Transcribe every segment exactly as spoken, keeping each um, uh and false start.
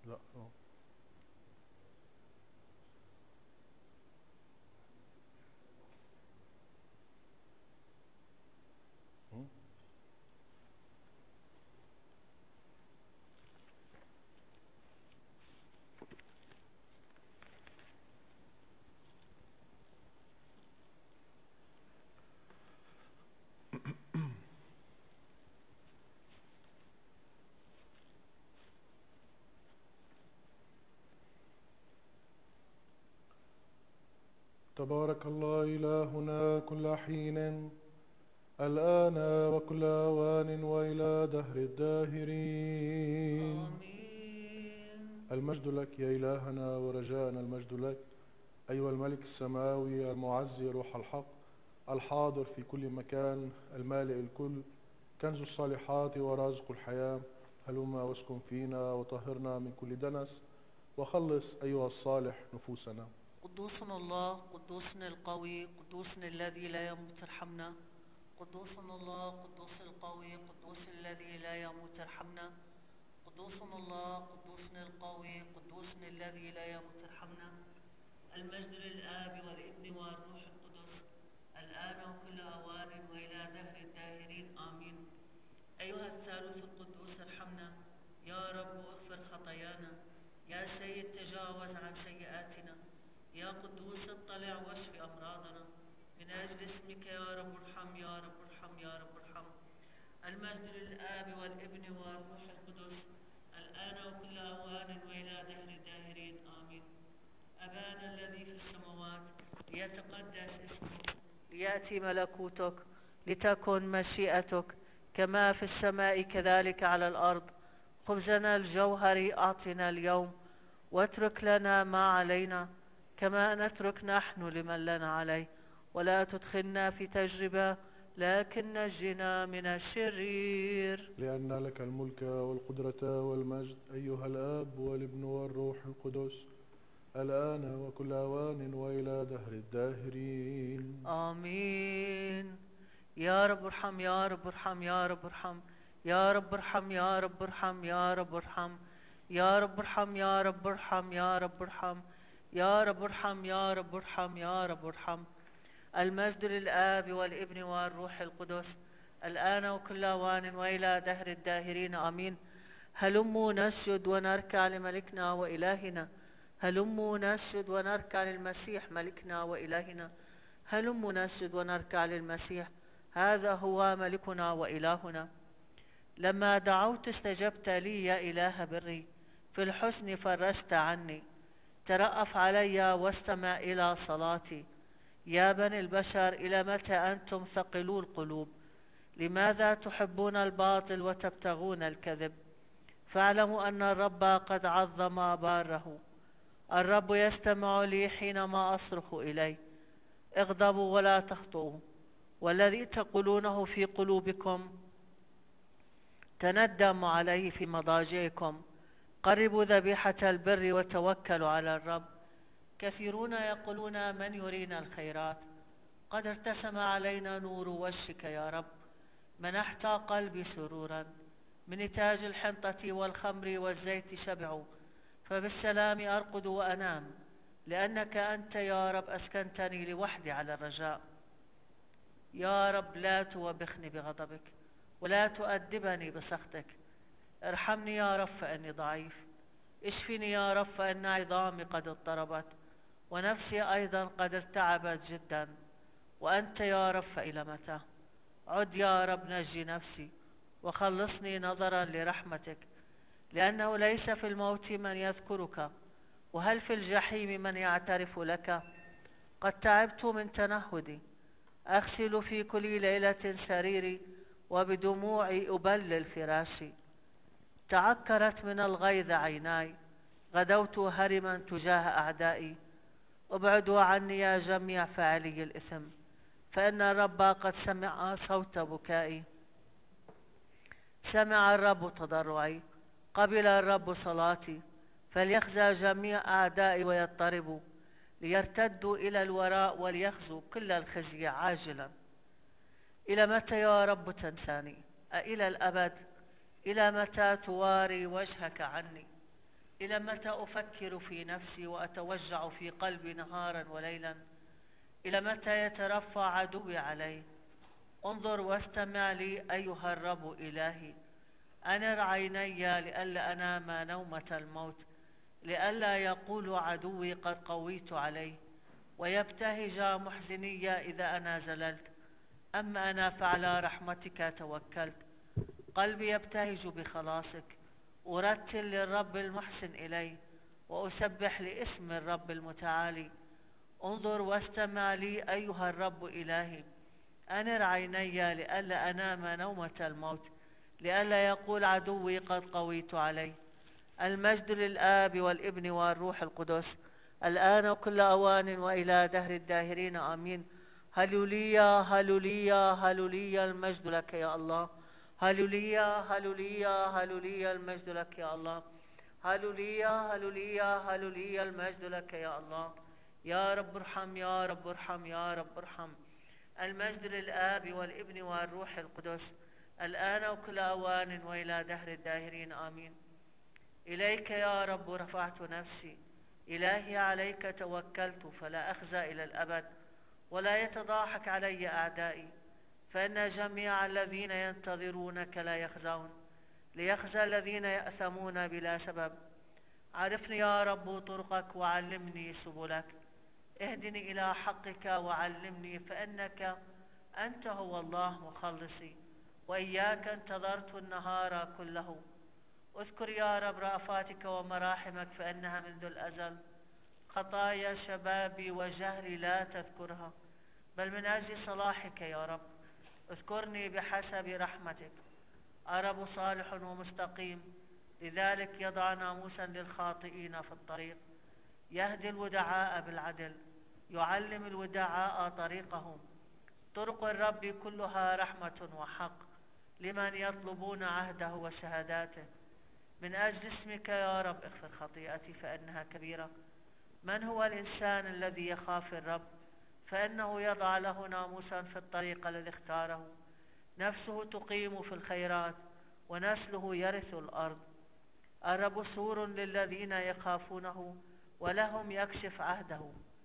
لا أه. م? تبارك الله إلهنا كل حين الآن وكل آوان وإلى دهر الداهرين. آمين. المجد لك يا إلهنا ورجاءنا المجد لك أيها الملك السماوي المعزي روح الحق الحاضر في كل مكان المالئ الكل كنز الصالحات ورازق الحياة. هلما واسكن فينا وطهرنا من كل دنس وخلص أيها الصالح نفوسنا. قدوسنا الله، قدوسنا القوي، قدوسنا الذي لا يموت ارحمنا. قدوسنا الله، قدوس القوي، قدوس الذي لا يموت ارحمنا. قدوسنا الله، قدوسنا القوي، قدوسنا الذي لا يموت ارحمنا. المجد للآب والابن والروح القدس الآن وكل أوان وإلى دهر الداهرين آمين. أيها الثالوث القدوس ارحمنا يا رب واغفر خطايانا. يا سيد تجاوز عن سيئاتنا. يا قدوس اطلع واشف أمراضنا. من أجل اسمك يا رب ارحم، يا رب ارحم، يا رب ارحم. المجد للآب والابن والروح القدس الآن وكل أوان وإلى دهر الداهرين آمين. أبانا الذي في السماوات ليتقدس اسمك، ليأتي ملكوتك، لتكن مشيئتك كما في السماء كذلك على الأرض. خبزنا الجوهري أعطنا اليوم، واترك لنا ما علينا كما نترك نحن لمن لنا عليه، ولا تدخلنا في تجربة لكن نجنا من الشرير. لأن لك الملك والقدرة والمجد أيها الآب والابن والروح القدس الآن وكل آوان وإلى دهر الداهرين آمين. يا رب ارحم، يا رب ارحم، يا رب ارحم، يا رب ارحم، يا رب ارحم، يا رب ارحم، يا رب ارحم، يا رب ارحم، يا رب ارحم، يا رب ارحم، يا رب ارحم، يا رب ارحم. المجد للآب والابن والروح القدس الآن وكل أوان وإلى دهر الداهرين آمين. هلموا نسجد ونركع لملكنا وإلهنا. هلموا نسجد ونركع للمسيح ملكنا وإلهنا. هلموا نسجد ونركع للمسيح، هذا هو ملكنا وإلهنا. لما دعوت استجبت لي يا إله بري، في الحزن فرجت عني. ترأف علي واستمع إلى صلاتي. يا بني البشر إلى متى أنتم ثقلوا القلوب؟ لماذا تحبون الباطل وتبتغون الكذب؟ فاعلموا أن الرب قد عظم باره. الرب يستمع لي حينما أصرخ إليه. اغضبوا ولا تخطئوا، والذي تقولونه في قلوبكم تندموا عليه في مضاجعكم. قربوا ذبيحة البر وتوكلوا على الرب. كثيرون يقولون من يرينا الخيرات. قد ارتسم علينا نور وجهك يا رب. منحت قلبي سرورا. من نتاج الحنطة والخمر والزيت شبعوا، فبالسلام أرقد وأنام، لأنك أنت يا رب أسكنتني لوحدي على الرجاء. يا رب لا توبخني بغضبك ولا تؤدبني بسخطك. ارحمني يا رب فإني ضعيف. اشفني يا رب فإن عظامي قد اضطربت، ونفسي أيضا قد ارتعبت جدا. وأنت يا رب فإلى متى؟ عد يا رب نجي نفسي وخلصني نظرا لرحمتك، لأنه ليس في الموت من يذكرك، وهل في الجحيم من يعترف لك؟ قد تعبت من تنهدي، أغسل في كل ليلة سريري وبدموعي أبلل فراشي. تعكرت من الغيظ عيناي، غدوت هرما تجاه أعدائي. ابعدوا عني يا جميع فاعلي الإثم، فإن الرب قد سمع صوت بكائي. سمع الرب تضرعي، قبل الرب صلاتي. فليخزى جميع أعدائي ويضطربوا، ليرتدوا إلى الوراء وليخزوا كل الخزي عاجلا. إلى متى يا رب تنساني؟ أإلى الأبد؟ إلى متى تواري وجهك عني؟ إلى متى أفكر في نفسي وأتوجع في قلبي نهارا وليلا؟ إلى متى يترفع عدوي علي؟ انظر واستمع لي أيها الرب إلهي. أنر عيني لئلا أنام نومة الموت، لئلا يقول عدوي قد قويت عليه، ويبتهج محزني إذا أنا زللت. أما أنا فعلى رحمتك توكلت، قلبي يبتهج بخلاصك. أرتل للرب المحسن إلي، وأسبح لاسم الرب المتعالي. انظر واستمع لي أيها الرب إلهي. أنر عيني لئلا أنام نومة الموت، لئلا يقول عدوي قد قويت عليه. المجد للآب والابن والروح القدس، الآن وكل أوان وإلى دهر الداهرين آمين. هللويا هللويا هللويا، المجد لك يا الله. هللويا هللويا هللويا، المجد لك يا الله. هللويا هللويا هللويا، المجد لك يا الله. يا رب ارحم يا رب ارحم يا رب ارحم. المجد للآب والابن والروح القدس، الآن وكل أوان وإلى دهر الداهرين آمين. إليك يا رب رفعت نفسي، إلهي عليك توكلت، فلا أخزى إلى الأبد، ولا يتضاحك علي أعدائي. فإن جميع الذين ينتظرونك لا يخزون، ليخزى الذين يأثمون بلا سبب. عرفني يا رب طرقك وعلمني سبلك، اهدني إلى حقك وعلمني، فإنك أنت هو الله مخلصي، وإياك انتظرت النهار كله. اذكر يا رب رأفاتك ومراحمك، فإنها منذ الأزل. خطايا شبابي وجهلي لا تذكرها، بل من أجل صلاحك يا رب اذكرني بحسب رحمتك. الرب صالح ومستقيم، لذلك يضع ناموسا للخاطئين في الطريق. يهدي الودعاء بالعدل، يعلم الودعاء طريقهم. طرق الرب كلها رحمة وحق لمن يطلبون عهده وشهاداته. من أجل اسمك يا رب اغفر خطيئتي، فإنها كبيرة. من هو الإنسان الذي يخاف الرب؟ فإنه يضع له ناموسا في الطريق الذي اختاره. نفسه تقيم في الخيرات، ونسله يرث الأرض. الرب سور للذين يخافونه، ولهم يكشف عهده.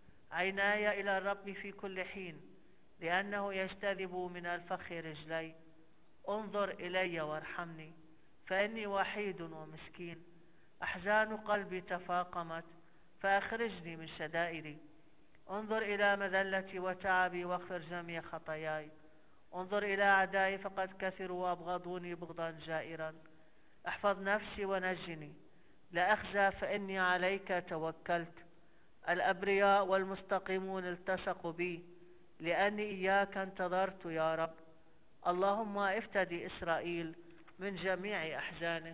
عيناي إلى الرب في كل حين، لأنه يجتذب من الفخ رجلي. انظر إلي وارحمني، فإني وحيد ومسكين. أحزان قلبي تفاقمت، فأخرجني من شدائدي. انظر إلى مذلتي وتعبي، واغفر جميع خطاياي. انظر إلى أعدائي، فقد كثروا وأبغضوني بغضا جائرا. احفظ نفسي ونجني، لا أخزى، فإني عليك توكلت. الأبرياء والمستقيمون التصقوا بي، لأني إياك انتظرت يا رب. اللهم افتدي إسرائيل من جميع أحزانه.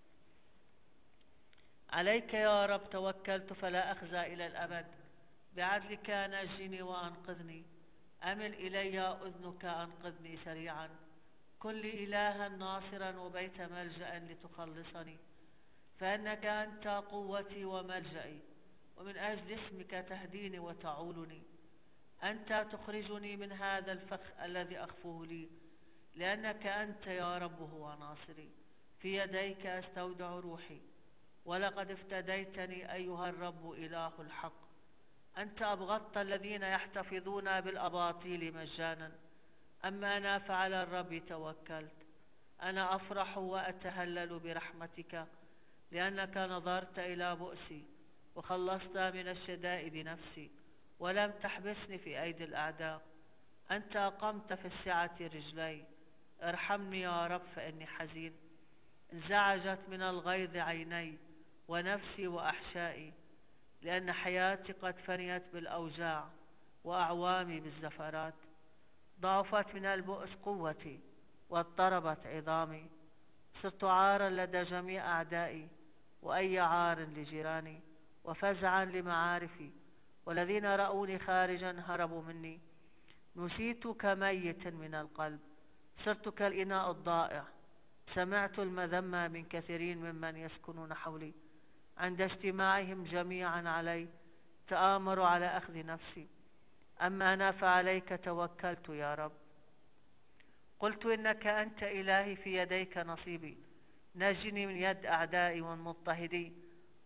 عليك يا رب توكلت، فلا أخزى إلى الأبد. بعدلك نجني وأنقذني. أمل إلي أذنك، أنقذني سريعا. كن لي إلها ناصرا وبيت ملجأ لتخلصني، فإنك أنت قوتي وملجئي، ومن أجل اسمك تهديني وتعولني. أنت تخرجني من هذا الفخ الذي أخفوه لي، لأنك أنت يا رب هو ناصري. في يديك أستودع روحي، ولقد افتديتني أيها الرب إله الحق. أنت أبغضت الذين يحتفظون بالأباطيل مجانا، أما أنا فعلى الرب توكلت. أنا أفرح وأتهلل برحمتك، لأنك نظرت إلى بؤسي وخلصت من الشدائد نفسي، ولم تحبسني في أيدي الأعداء. أنت أقمت في السعة رجلي. ارحمني يا رب، فإني حزين. انزعجت من الغيظ عيني ونفسي وأحشائي، لأن حياتي قد فنيت بالأوجاع، وأعوامي بالزفرات. ضعفت من البؤس قوتي، واضطربت عظامي. صرت عارا لدى جميع أعدائي، وأي عار لجيراني، وفزعا لمعارفي. والذين رأوني خارجا هربوا مني. نسيت كميت من القلب، صرت كالإناء الضائع. سمعت المذمة من كثيرين ممن يسكنون حولي. عند اجتماعهم جميعا علي تآمروا على أخذ نفسي. أما أنا فعليك توكلت يا رب. قلت إنك أنت إلهي، في يديك نصيبي. نجني من يد أعدائي ومضطهدي.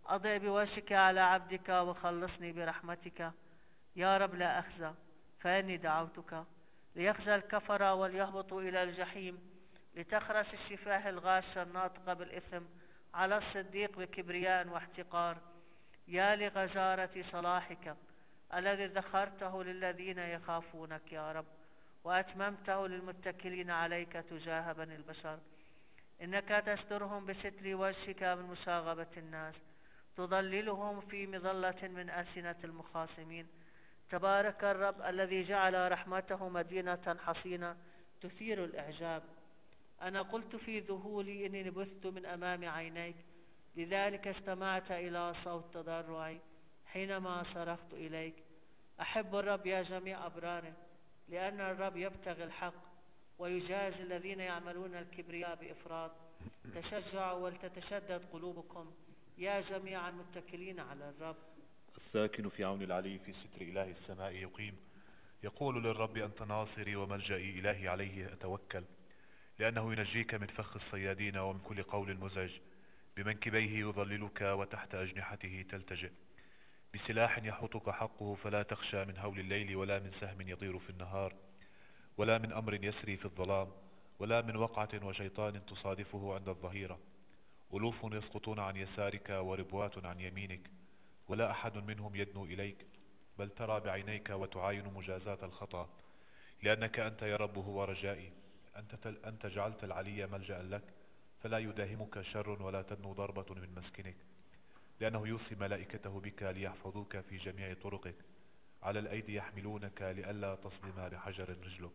أضئ بوجهك على عبدك وخلصني برحمتك. يا رب لا أخزى، فإني دعوتك. ليخزى الكفرة وليهبطوا إلى الجحيم، لتخرس الشفاه الغاشة الناطقة بالإثم على الصديق بكبرياء واحتقار. يا لغزارة صلاحك الذي ذخرته للذين يخافونك يا رب، وأتممته للمتكلين عليك تجاه بني البشر. إنك تسترهم بستر وجهك من مشاغبة الناس، تضللهم في مظلة من ألسنة المخاصمين. تبارك الرب الذي جعل رحمته مدينة حصينة تثير الإعجاب. أنا قلت في ذهولي إني نبثت من أمام عينيك، لذلك استمعت إلى صوت تضرعي حينما صرخت إليك. أحب الرب يا جميع أبراره، لأن الرب يبتغي الحق ويجازي الذين يعملون الكبرياء بإفراط. تشجعوا ولتتشدد قلوبكم يا جميع المتكلين على الرب. الساكن في عون العلي في ستر إله السماء يقيم. يقول للرب أنت ناصري وملجئي، إلهي عليه أتوكل. لأنه ينجيك من فخ الصيادين ومن كل قول مزعج. بمنكبيه يظللك وتحت أجنحته تلتجئ. بسلاح يحوطك حقه فلا تخشى من هول الليل، ولا من سهم يطير في النهار، ولا من أمر يسري في الظلام، ولا من وقعة وشيطان تصادفه عند الظهيرة. ألوف يسقطون عن يسارك وربوات عن يمينك، ولا أحد منهم يدنو إليك، بل ترى بعينيك وتعاين مجازات الخطأ. لأنك أنت يا رب هو رجائي، أنت, أنت جعلت العلي ملجأ لك، فلا يداهمك شر ولا تدنو ضربة من مسكنك. لأنه يوصي ملائكته بك ليحفظوك في جميع طرقك، على الأيدي يحملونك لئلا تصدم بحجر رجلك.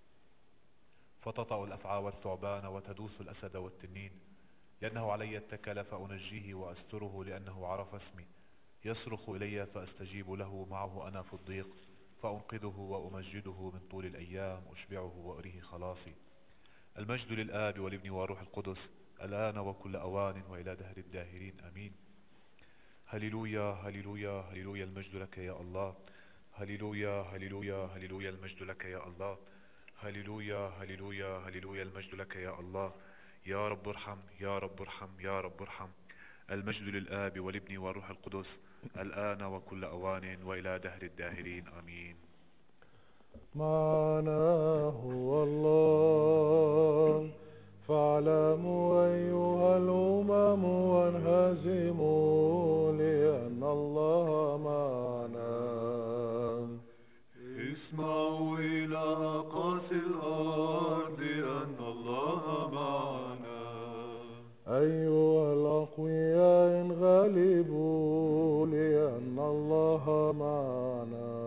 فتطأ الأفعى والثعبان وتدوس الأسد والتنين. لأنه علي اتكل فأنجيه وأستره، لأنه عرف اسمي. يصرخ إلي فأستجيب له، معه أنا في الضيق فأنقذه وأمجده من طول الأيام أشبعه وأريه خلاصي. المجد للآب والابن والروح القدس، الآن وكل أوان وإلى دهر الداهرين آمين. هللويا هللويا هللويا، المجد لك يا الله. هللويا هللويا هللويا، المجد لك يا الله. هللويا هللويا هللويا، المجد لك يا الله. يا رب ارحم، يا رب ارحم، يا رب ارحم. المجد للآب والابن والروح القدس، الآن وكل أوان وإلى دهر الداهرين آمين. معنا هو الله، فاعلموا أيها الأمم وانهزموا، لأن الله معنا. اسمعوا إلى أقاصي الأرض أن الله معنا. أيها الأقوياء انغلبوا، لأن الله معنا.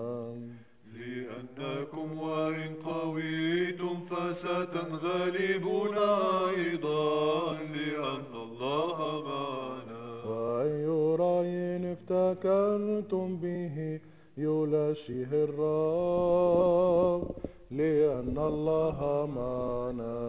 لأنكم وإن قويتم فستنغلبون أيضا، لأن الله معنا. وأي رأي افتكرتم به يلاشيه الرب، لأن الله معنا.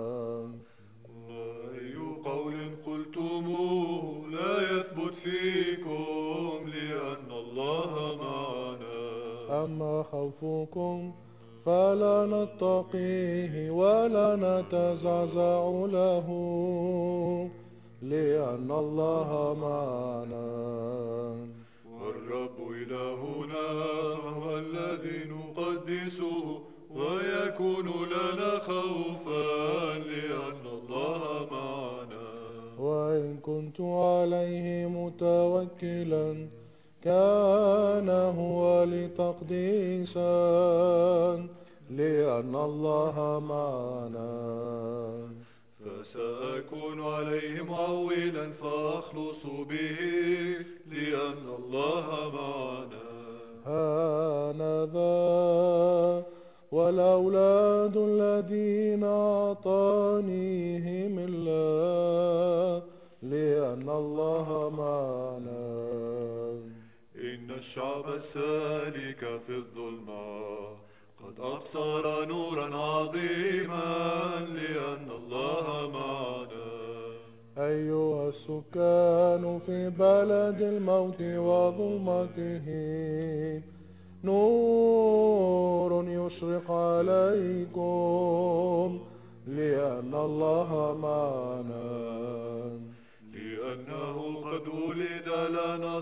وأي قول قلتموه لا يثبت فيكم، لأن الله معنا. أما خوفكم فلا نتقيه ولا نتزعزع له، لأن الله معنا. والرب إلهنا فهو الذي نقدسه، ويكون لنا خوفا، لأن الله معنا. وإن كنت عليه متوكلا كان هو لتقديسا، لأن الله معنا. فسأكون عليه معولا فأخلص به، لأن الله معنا. هانذا والأولاد الذين أعطانيهم الله، لأن الله معنا. إن الشعب السالك في الظلمة قد أبصر نورا عظيما، لأن الله معنا. أيها السكان في بلد الموت وظلمته، نور يشرق عليكم، لأن الله معنا. لأنه قد ولد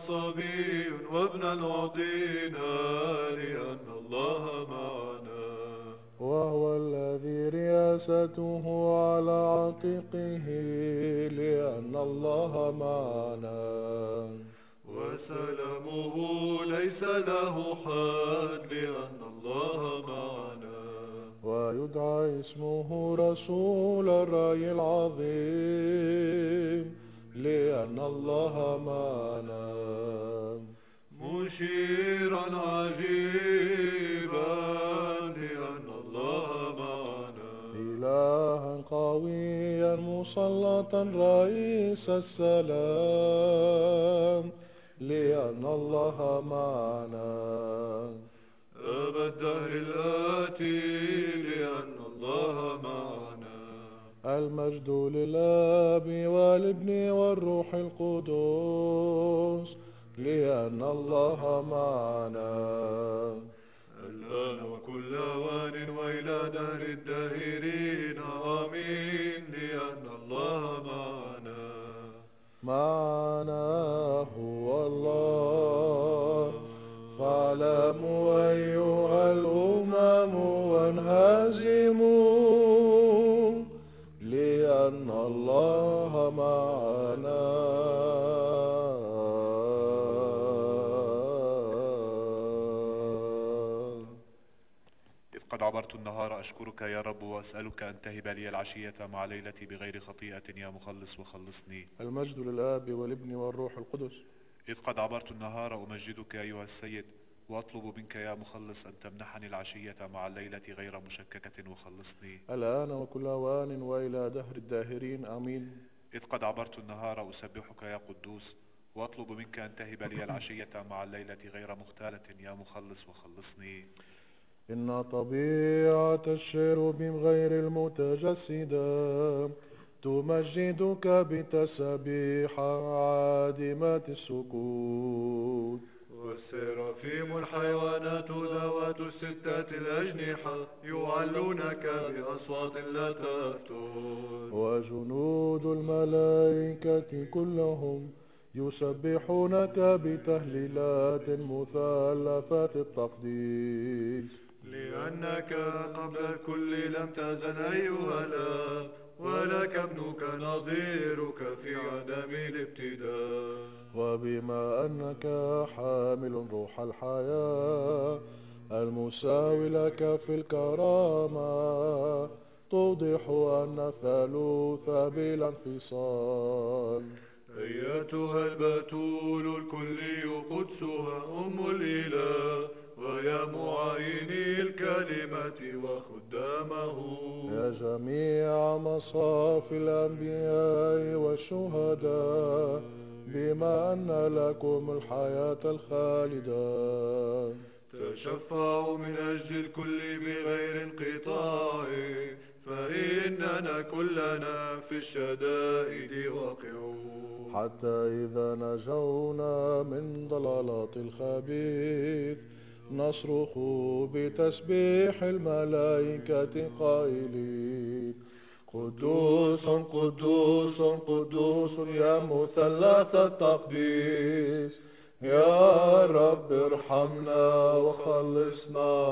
صبي وابنا أعطينا لأن الله معنا. وهو الذي رياسته على عاتقه لأن الله معنا. وسلامه ليس له حد لأن الله معنا. ويدعى اسمه رسول الرأي العظيم لأن الله معنا. مشيرا عجيبا لأن الله معنا. إلها قويا مسلطا رئيس السلام لأن الله معنا. أبا الدهر الآتي لأن الله معنا. المجد للآب والابن والروح القدس لأن الله معنا. الآن وكل أوان وإلى دهر الداهرين آمين لأن الله معنا. معنا هو الله فاعلموا أيها الأمم وانهزموا لأن الله معنا. إذ قد عبرت النهار أشكرك يا رب وأسألك أن تهب لي العشية مع ليلتي بغير خطيئة يا مخلص وخلصني. المجد للآب والابن والروح القدس. إذ قد عبرت النهار أمجدك أيها السيد وأطلب منك يا مخلص أن تمنحني العشية مع الليلة غير مشككة وخلصني. الآن وكل أوان وإلى دهر الداهرين آمين. إذ قد عبرت النهار أسبحك يا قدوس وأطلب منك أن تهب لي العشية مع الليلة غير مختالة يا مخلص وخلصني. إن طبيعة الشيروبيم غير المتجسدة تمجدك بتسبيح عادمة السكوت. والسرافيم الحيوانات ذوات الستة الأجنحة يعلونك بأصوات لا تفتر. وجنود الملائكة كلهم يسبحونك بتهليلات مثلثات التقديس. لأنك قبل الكل لم تزل أيها الآب ولك ابنك نظيرك في عدم الابتداء. وبما أنك حامل روح الحياة المساوي لك في الكرامة توضح أن الثالوث بلا انفصال. أيتها البتول الكلي قدسها أم الإله ويا معايني الكلمة وخدامه. يا جميع مصاف الأنبياء والشهداء بما أن لكم الحياة الخالدة تشفعوا من أجل الكل بغير انقطاع فإننا كلنا في الشدائد واقعون. حتى إذا نجونا من ضلالات الخبيث نصرخ بتسبيح الملائكة قائلين قدوس قدوس قدوس يا مثلث التقديس يا رب ارحمنا وخلصنا.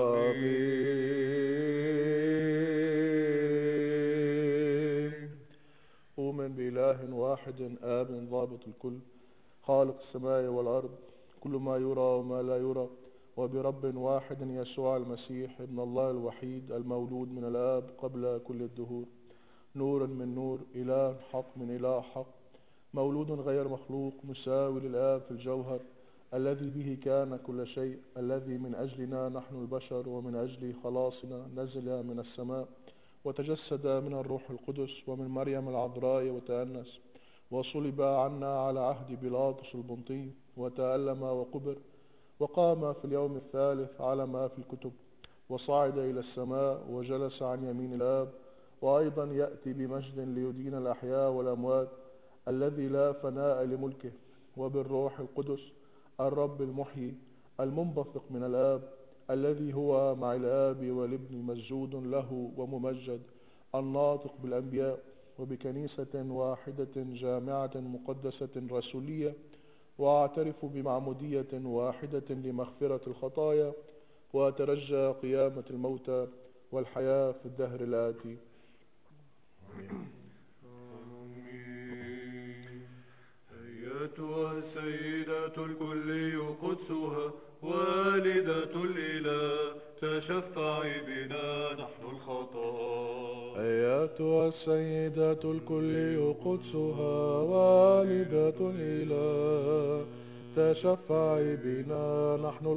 آمين. أؤمن بإله واحد آب ضابط الكل خالق السماء والأرض كل ما يرى وما لا يرى وبرب واحد يسوع المسيح ابن الله الوحيد المولود من الآب قبل كل الدهور نور من نور إله حق من إله حق مولود غير مخلوق مساوي للآب في الجوهر الذي به كان كل شيء الذي من أجلنا نحن البشر ومن أجل خلاصنا نزل من السماء وتجسد من الروح القدس ومن مريم العذراء وتأنس وصلب عنا على عهد بيلاطس البنطي وتألم وقبر وقام في اليوم الثالث على ما في الكتب وصعد إلى السماء وجلس عن يمين الآب وأيضا يأتي بمجد ليدين الأحياء والأموات الذي لا فناء لملكه وبالروح القدس الرب المحيي المنبثق من الآب الذي هو مع الآب والابن مسجود له وممجد الناطق بالأنبياء وبكنيسة واحدة جامعة مقدسة رسولية وأعترف بمعمودية واحدة لمغفرة الخطايا، وأترجى قيامة الموتى والحياة في الدهر الآتي. آمين. أيتها السيدة الكلي قدسها والدة الإله، تشفعي بنا نحن الخطاة. أيتها السيدة الكلي قدسها والدة الإله، تشفعي بنا نحن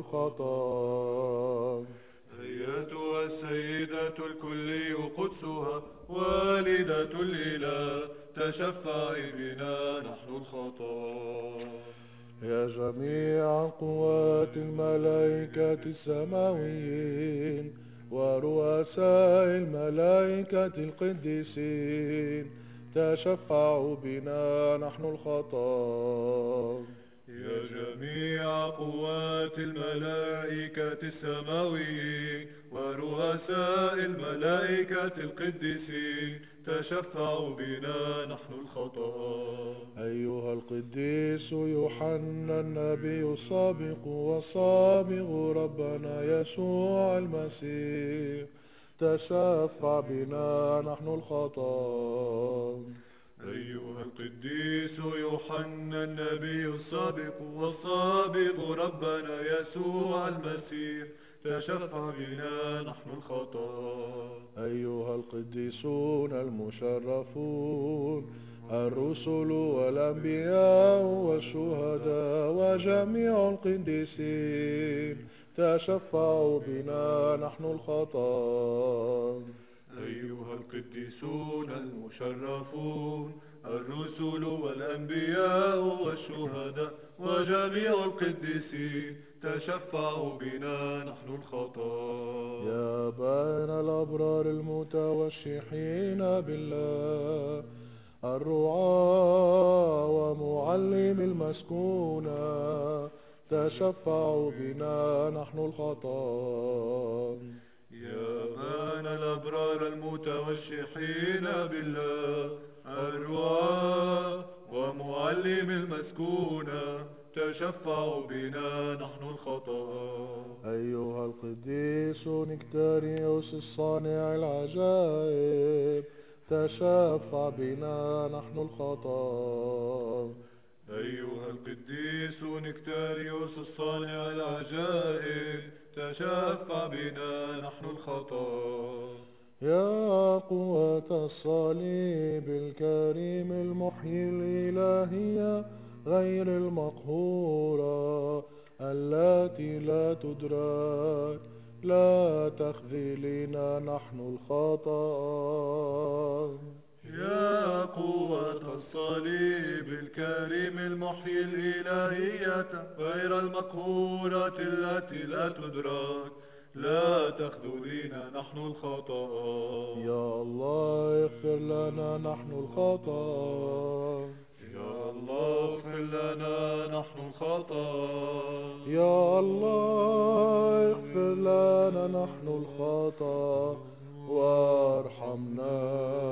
الخطاة. أيتها السيدة الكلي قدسها والدة الإله، تشفعي بنا نحن الخطاة. يا جميع قوات الملائكة السماويين ورؤساء الملائكة القديسين، تشفعوا بنا نحن الخطاة. يا جميع قوات الملائكة السماويين ورؤساء الملائكة القديسين، تشفعوا بنا نحن الخطاة. أيها القديس يوحنا النبي السابق وصابغ ربنا يسوع المسيح، تشفع بنا نحن الخطاة. أيها القديس يوحنا النبي السابق والسابق ربنا يسوع المسيح، تشفع بنا نحن الخطاة. أيها القديسون المشرفون الرسل والأنبياء والشهداء وجميع القديسين، تشفعوا بنا نحن الخطاة. أيها القديسون المشرفون الرسل والأنبياء والشهداء وجميع القديسين، تشفعوا بنا نحن الخطاة. يا أبانا الأبرار المتوشحين بالله، الرعاة ومعلم المسكونة، تشفعوا بنا نحن الخطاة. يا أبانا الأبرار المتوشحين بالله، الرعاة ومعلم المسكونة، تشفعوا بنا نحن الخطاة. أيها القديس نكتاريوس الصانع العجائب، تشفع بنا نحن الخطاة. أيها القديس نكتاريوس الصانع العجائب، تشفع بنا نحن الخطاة. يا قوة الصليب الكريم المحيي الإلهية غير المقهورة التي لا تدرك، لا تخذلنا نحن الخطاة. يا قوة الصليب الكريم المحيي الإلهية غير المقهورة التي لا تدرك، لا تخذلنا نحن الخطاة. يا الله اغفر لنا نحن الخطاة. يا الله اغفر لنا نحن الخطاة. يا الله اغفر لنا نحن الخطاة وارحمنا.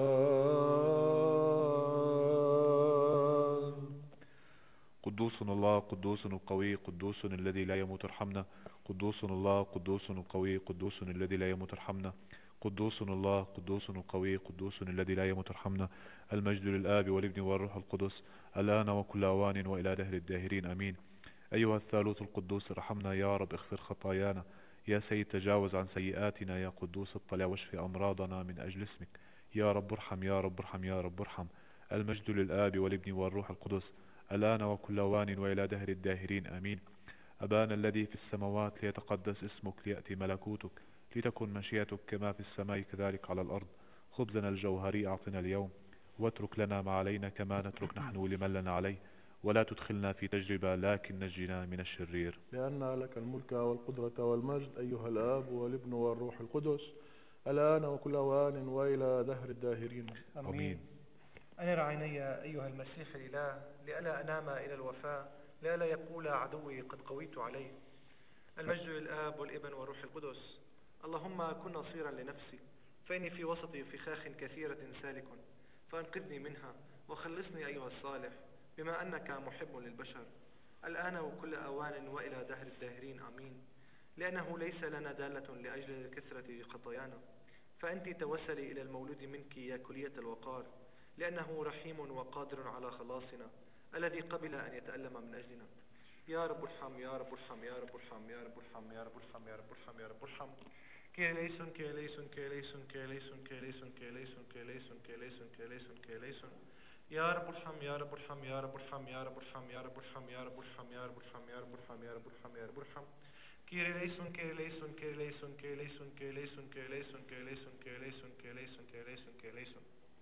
قدوس الله قدوس القوي قدوس الذي لا يموت ارحمنا. قدوس الله قدوس القوي قدوس الذي لا يموت ارحمنا. قدوس الله قدوس القوي قدوس الذي لا يموت ارحمنا. المجد للآب والابن والروح القدس الآن وكل أوان وإلى دهر الداهرين آمين. أيها الثالوث القدوس ارحمنا يا رب، اغفر خطايانا. يا سيد تجاوز عن سيئاتنا. يا قدوس اطلع واشفي أمراضنا من أجل اسمك. يا رب ارحم يا رب ارحم يا رب ارحم. المجد للآب والابن والروح القدس الآن وكل أوان وإلى دهر الداهرين آمين. أبانا الذي في السماوات ليتقدس اسمك، ليأتي ملكوتك، لتكن مشيئتك كما في السماء كذلك على الأرض. خبزنا الجوهري أعطنا اليوم، واترك لنا ما علينا كما نترك نحن لمن لنا عليه، ولا تدخلنا في تجربة لكن نجنا من الشرير. لأن لك الملك والقدرة والمجد أيها الآب والابن والروح القدس الآن وكل أوان وإلى دهر الداهرين آمين. أنر عيني أيها المسيح الإله لئلا أنام إلى الوفاة، لئلا يقول عدوي قد قويت عليه. المجد للآب والابن والروح القدس. اللهم كن نصيرا لنفسي، فإني في وسط فخاخ كثيرة سالك، فأنقذني منها وخلصني أيها الصالح، بما أنك محب للبشر. الآن وكل أوان وإلى دهر الداهرين آمين. لأنه ليس لنا دالة لأجل كثرة خطايانا، فأنت توسلي إلى المولود منك يا كلية الوقار، لأنه رحيم وقادر على خلاصنا، الذي قبل أن يتألم من أجلنا. يا رب ارحم، يا رب ارحم، يا رب ارحم، يا رب ارحم، يا رب ارحم، يا رب ارحم، يا رب ارحم. كيليسون كيليسون كيليسون كيليسون كيليسون كيليسون كيليسون كيليسون كيليسون كيليسون. يا رب ارحم، يا رب ارحم، يا رب ارحم، يا رب ارحم، يا رب ارحم، يا رب ارحم، يا رب ارحم، يا رب ارحم، يا رب ارحم، يا رب ارحم. كيليسون كيليسون كيليسون كيليسون كيليسون كيليسون كيليسون كيليسون كيليسون كيليسون كيليسون.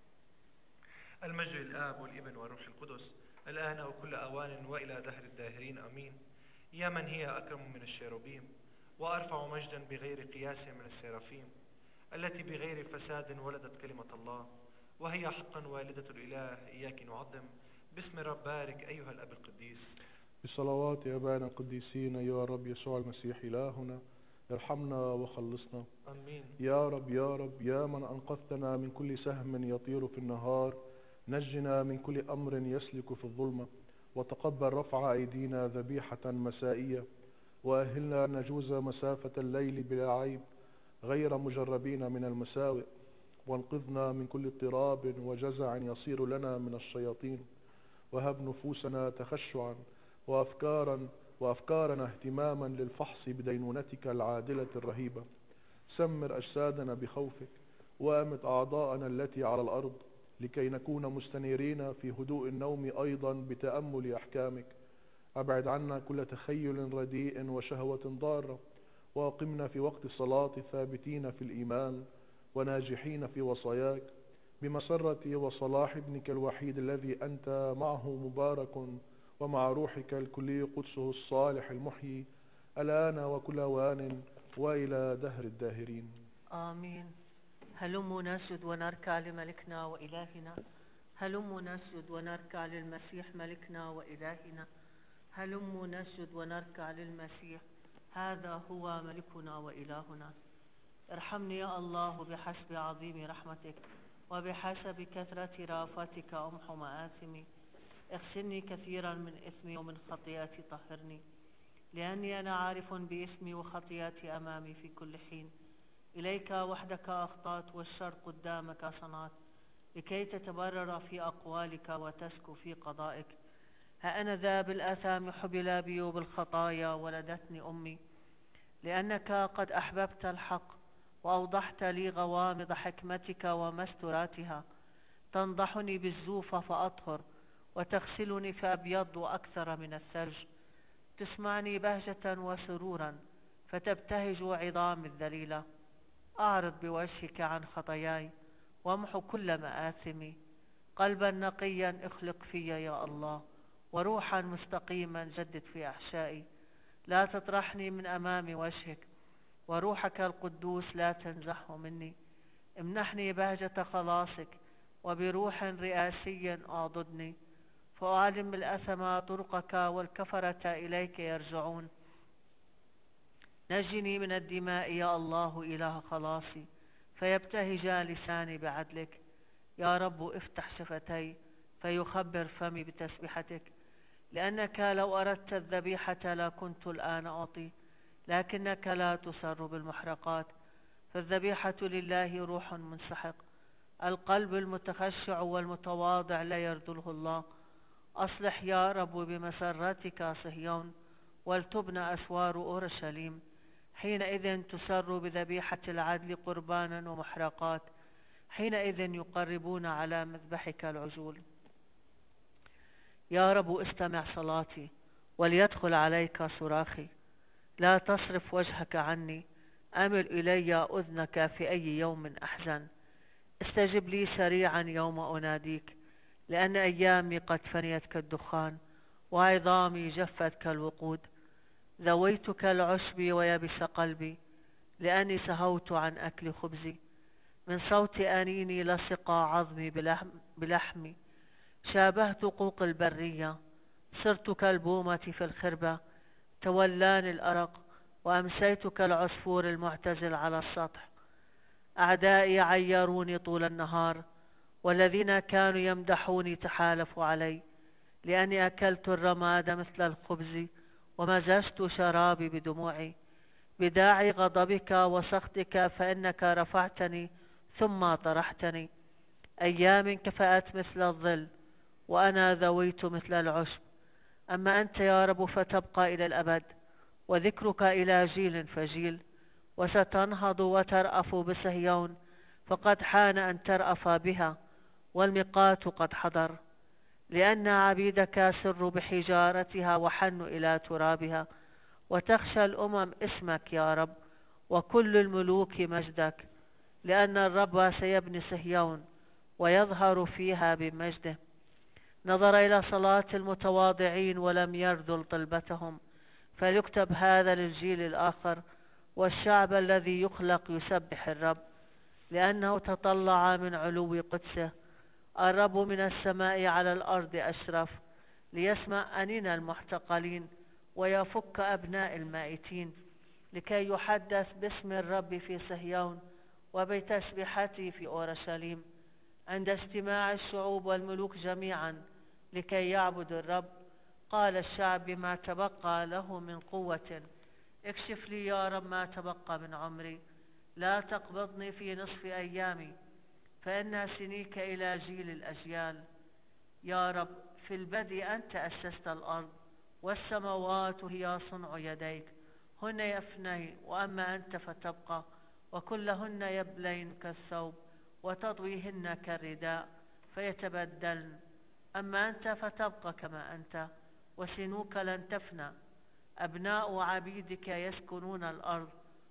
المجد الآب والابن والروح القدس الآن وكل أوان وإلى دهر الداهرين آمين. يا من هي أكرم من الشيروبيم وأرفع مجدا بغير قياس من السرافيم، التي بغير فساد ولدت كلمة الله، وهي حقا والدة الإله، إياك نعظم. باسم رب بارك أيها الأب القديس. بصلوات آبائنا القديسين أيها الرب يسوع المسيح إلهنا، ارحمنا وخلصنا. آمين. يا رب يا رب يا من أنقذتنا من كل سهم يطير في النهار، نجنا من كل أمر يسلك في الظلمة، وتقبل رفع أيدينا ذبيحة مسائية، وأهلنا نجوز مسافة الليل بلا عيب غير مجربين من المساوئ، وانقذنا من كل اضطراب وجزع يصير لنا من الشياطين، وهب نفوسنا تخشعا وأفكارا وأفكارنا اهتماما للفحص بدينونتك العادلة الرهيبة. سمر أجسادنا بخوفك، وأمت أعضاءنا التي على الأرض، لكي نكون مستنيرين في هدوء النوم أيضا بتأمل أحكامك. أبعد عنا كل تخيل رديء وشهوة ضارة، وأقمنا في وقت الصلاة ثابتين في الإيمان وناجحين في وصاياك، بمسرة وصلاح ابنك الوحيد الذي أنت معه مبارك، ومع روحك الكلي قدسه الصالح المحيي، الآن وكل أوان وإلى دهر الداهرين آمين. هلموا نسجد ونركع لملكنا وإلهنا، هلموا نسجد ونركع للمسيح ملكنا وإلهنا، هلموا نسجد ونركع للمسيح، هذا هو ملكنا وإلهنا. ارحمني يا الله بحسب عظيم رحمتك، وبحسب كثرة رافتك أمحو مآثمي. اغسلني كثيرا من إثمي ومن خطيئتي طهرني، لأني أنا عارف بإثمي وخطيئتي أمامي في كل حين. إليك وحدك أخطأت والشر قدامك صنعت، لكي تتبرر في أقوالك وتسكو في قضائك. ها أنا ذا بالآثام حبل بي وبالخطايا ولدتني أمي، لأنك قد أحببت الحق وأوضحت لي غوامض حكمتك ومستوراتها. تنضحني بالزوف فأطهر، وتغسلني فأبيض أكثر من الثلج. تسمعني بهجة وسرورا فتبتهج عظامي الذليلة. أعرض بوجهك عن خطاياي وامحو كل مآثمي. قلبا نقيا اخلق في يا الله، وروحا مستقيما جدد في أحشائي. لا تطرحني من أمام وجهك، وروحك القدوس لا تنزحه مني. امنحني بهجة خلاصك، وبروح رئاسي أعضدني، فأعلم الأثم طرقك والكفرة إليك يرجعون. نجني من الدماء يا الله إله خلاصي، فيبتهج لساني بعدلك. يا رب افتح شفتي فيخبر فمي بتسبيحتك، لأنك لو أردت الذبيحة لكنت الآن أعطي، لكنك لا تسر بالمحرقات. فالذبيحة لله روح منسحق، القلب المتخشع والمتواضع لا يرذله الله. أصلح يا رب بمسرتك صهيون، ولتبنى أسوار أورشليم. حينئذ تسر بذبيحة العدل قربانا ومحرقات، حينئذ يقربون على مذبحك العجول. يا رب استمع صلاتي، وليدخل عليك صراخي. لا تصرف وجهك عني، أمل إلي أذنك في أي يوم أحزن. استجب لي سريعا يوم أناديك، لأن أيامي قد فنيت كالدخان، وعظامي جفت كالوقود. ذويت كالعشب ويبس قلبي، لأني سهوت عن أكل خبزي. من صوت أنيني لصق عظمي بلحم بلحمي. شابهت قوق البرية، صرت كالبومة في الخربة. تولاني الأرق، وأمسيت كالعصفور المعتزل على السطح. أعدائي عيروني طول النهار، والذين كانوا يمدحوني تحالفوا علي، لأني أكلت الرماد مثل الخبز ومزجت شرابي بدموعي بداعي غضبك وسخطك، فإنك رفعتني ثم طرحتني. أيام كفأت مثل الظل وأنا ذويت مثل العشب. أما أنت يا رب فتبقى إلى الأبد، وذكرك إلى جيل فجيل. وستنهض وترأف بصهيون، فقد حان أن ترأف بها، والميقات قد حضر. لأن عبيدك سروا بحجارتها وحنوا إلى ترابها. وتخشى الأمم اسمك يا رب، وكل الملوك مجدك، لأن الرب سيبني صهيون ويظهر فيها بمجده. نظر إلى صلاة المتواضعين ولم يرذل طلبتهم، فليكتب هذا للجيل الآخر، والشعب الذي يخلق يسبح الرب، لأنه تطلع من علو قدسه. الرب من السماء على الأرض أشرف، ليسمع أنين المحتقلين ويفك أبناء المائتين، لكي يحدث باسم الرب في صهيون وبتسبيحته في أورشليم، عند اجتماع الشعوب والملوك جميعا لكي يعبدوا الرب. قال الشعب بما تبقى له من قوة: اكشف لي يا رب ما تبقى من عمري، لا تقبضني في نصف أيامي، فإن سنيك إلى جيل الأجيال. يا رب في البدء أنت أسست الأرض، والسماوات هي صنع يديك، هن يفنين وأما أنت فتبقى، وكلهن يبلين كالثوب وتطويهن كالرداء فيتبدلن. أما أنت فتبقى كما أنت، وسنوك لن تفنى. أبناء عبيدك يسكنون الأرض،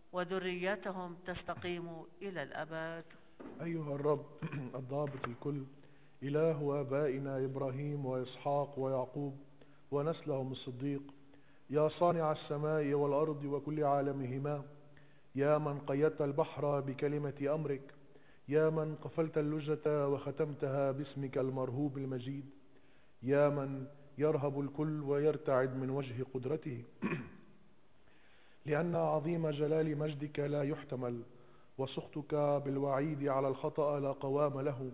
وذريتهم تستقيم إلى الأبد. أيها الرب الضابط الكل، إله آبائنا إبراهيم وإسحاق ويعقوب ونسلهم الصديق، يا صانع السماء والأرض وكل عالمهما، يا من قيدت البحر بكلمة أمرك، يا من قفلت اللجة وختمتها باسمك المرهوب المجيد، يا من يرهب الكل ويرتعد من وجه قدرته. لأن عظيم جلال مجدك لا يحتمل، وسخطك بالوعيد على الخطأ لا قوام له،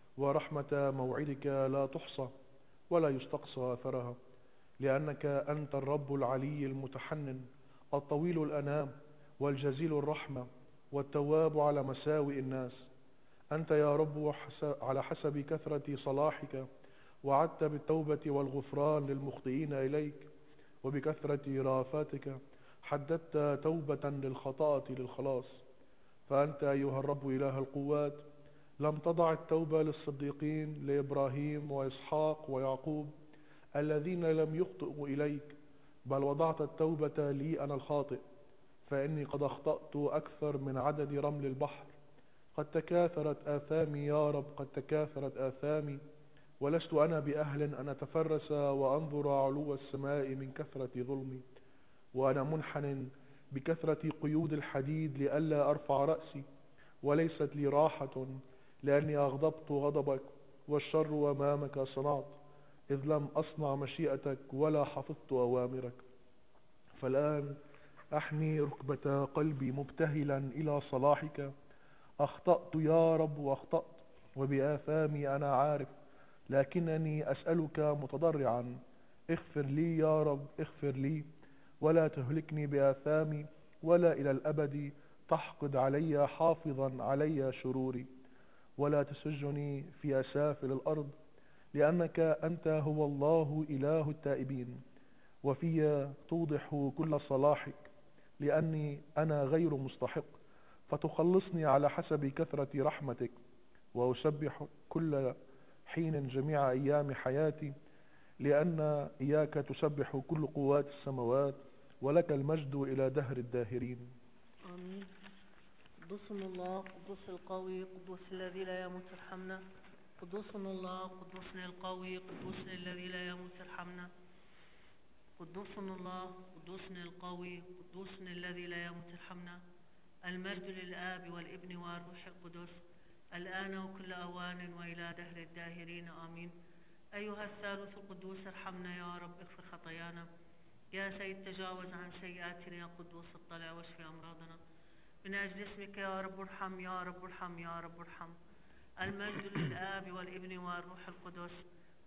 ورحمة موعدك لا تحصى ولا يستقصى أثرها. لأنك أنت الرب العلي المتحنن، الطويل الأنام والجزيل الرحمة، والتواب على مساوئ الناس. أنت يا رب على حسب كثرة صلاحك وعدت بالتوبة والغفران للمخطئين إليك، وبكثرة رافاتك حددت توبة للخطاة للخلاص. فأنت أيها الرب إله القوات لم تضع التوبة للصديقين لإبراهيم وإسحاق ويعقوب الذين لم يخطئوا إليك، بل وضعت التوبة لي أنا الخاطئ، فإني قد أخطأت أكثر من عدد رمل البحر. قد تكاثرت آثامي يا رب، قد تكاثرت آثامي، ولست أنا بأهل أن أتفرس وأنظر علو السماء من كثرة ظلمي. وأنا منحن بكثرة قيود الحديد لئلا أرفع رأسي، وليست لي راحة، لأني أغضبت غضبك والشر أمامك صنعت، إذ لم أصنع مشيئتك ولا حفظت أوامرك. فالآن أحني ركبة قلبي مبتهلا إلى صلاحك. أخطأت يا رب وأخطأت، وبآثامي أنا عارف، لكنني أسألك متضرعا: اغفر لي يا رب، اغفر لي، ولا تهلكني بآثامي، ولا إلى الأبد تحقد علي حافظا علي شروري، ولا تسجني في أسافل الأرض، لأنك أنت هو الله إله التائبين، وفي توضح كل صلاحك، لأني أنا غير مستحق، فتخلصني على حسب كثرة رحمتك. وأسبح كل حين جميع أيام حياتي، لأن إياك تسبح كل قوات السماوات، ولك المجد إلى دهر الداهرين. آمين. قدوس الله، قدوس القوي، قدوس الذي لا يموت ارحمنا. قدوس الله، قدوس القوي، قدوس الذي لا يموت ارحمنا. قدوس الله، قدوس القوي، قدوس الذي لا يموت ارحمنا. المجد للآب والابن والروح القدس، الآن وكل أوان وإلى دهر الداهرين. آمين. أيها الثالوث القدوس ارحمنا يا رب، اغفر خطايانا. يا سيد تجاوز عن سيئاتنا، يا قدوس اطلع واشفي أمراضنا. من أجل اسمك يا رب ارحم، يا رب ارحم، يا رب ارحم. المجد للآب والابن والروح القدس،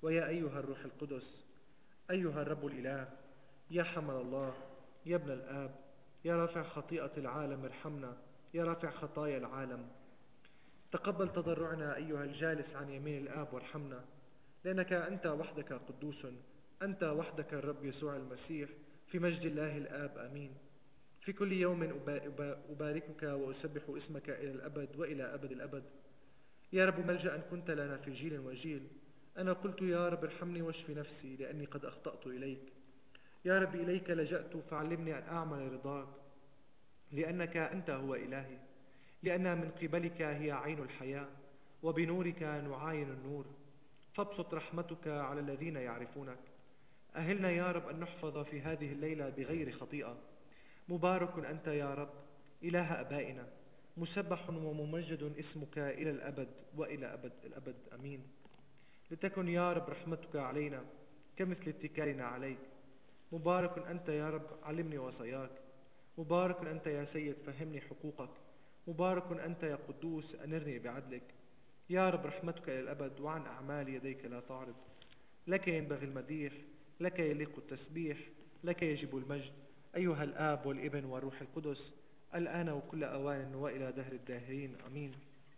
ويا أيها الروح القدس، أيها الرب الإله، يا حمل الله، يا ابن الآب، يا رافع خطيئة العالم ارحمنا، يا رافع خطايا العالم. تقبل تضرعنا أيها الجالس عن يمين الآب وارحمنا، لأنك أنت وحدك قدوس، أنت وحدك الرب يسوع المسيح، في مجد الله الآب. آمين. في كل يوم أباركك وأسبح اسمك إلى الأبد وإلى أبد الأبد. يا رب ملجأ كنت لنا في جيل وجيل. أنا قلت يا رب ارحمني واشفي نفسي، لأني قد أخطأت إليك. يا رب إليك لجأت، فعلمني أن أعمل رضاك، لأنك أنت هو إلهي. لأن من قبلك هي عين الحياة، وبنورك نعاين النور. فابسط رحمتك على الذين يعرفونك. أهلنا يا رب أن نحفظ في هذه الليلة بغير خطيئة. مبارك أنت يا رب إله أبائنا، مسبح وممجد اسمك إلى الأبد وإلى أبد الأبد. أمين. لتكن يا رب رحمتك علينا كمثل اتكالنا عليك. مبارك أنت يا رب، علمني وصاياك. مبارك أنت يا سيد، فهمني حقوقك. مبارك أنت يا قدوس، أنرني بعدلك. يا رب رحمتك إلى الأبد، وعن أعمال يديك لا تعرض. لك ينبغي المديح، لك يليق التسبيح، لك يجب المجد، أيها الآب والابن والروح القدس، الآن وكل أوان وإلى دهر الداهرين. أمين.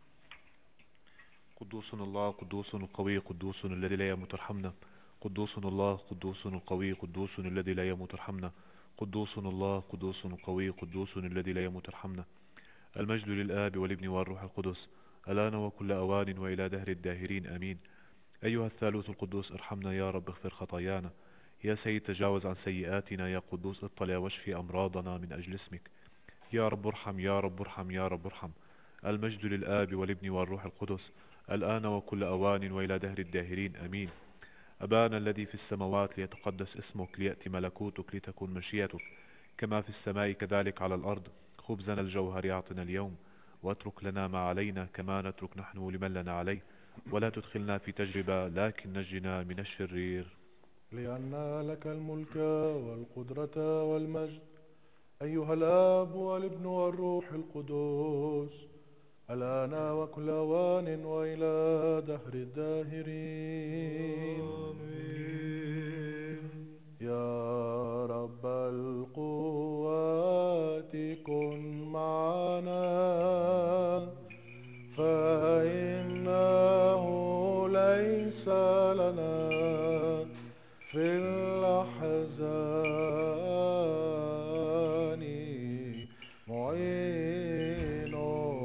قدوس الله، قدوس القوي، قدوس الذي لا يموت ارحمنا. قدوس الله، قدوس القوي، قدوس الذي لا يموت ارحمنا. قدوس الله، قدوس القوي، قدوس الذي لا يموت ارحمنا. المجد للآب والابن والروح القدس، الآن وكل أوان وإلى دهر الداهرين. آمين. أيها الثالوث القدوس، ارحمنا يا رب، اغفر خطايانا. يا سيد تجاوز عن سيئاتنا. يا قدوس اطلع واشفي أمراضنا من أجل اسمك. يا رب ارحم، يا رب ارحم، يا رب ارحم. المجد للآب والابن والروح القدس، الآن وكل أوان وإلى دهر الداهرين. آمين. أبانا الذي في السماوات، ليتقدس اسمك، ليأتي ملكوتك، لتكن مشيئتك كما في السماء كذلك على الأرض. خبزنا الجوهر أعطنا اليوم، واترك لنا ما علينا كما نترك نحن لمن لنا عليه، ولا تدخلنا في تجربة، لكن نجنا من الشرير. لأن لك الملك والقدرة والمجد، أيها الآب والابن والروح القدس، الآن وكل أوان وإلى دهر الداهرين. آمين. يا رب القوات كن معنا، فإنه ليس لنا في الأحزان معين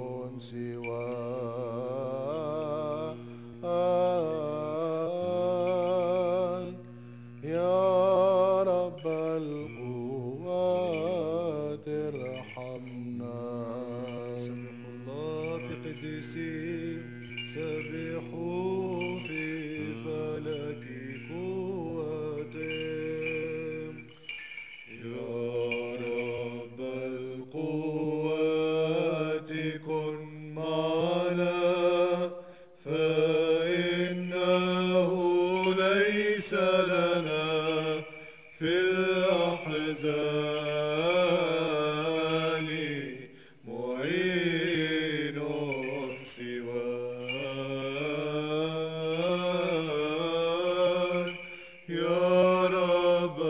سواك. يا رب القوات ارحمنا. سبحوا الله في قديسين، سبحوا في فلك قوتهم. يا رب القوات كن معنا، فإنه ليس لنا في الأحزان معين سواك. يا رب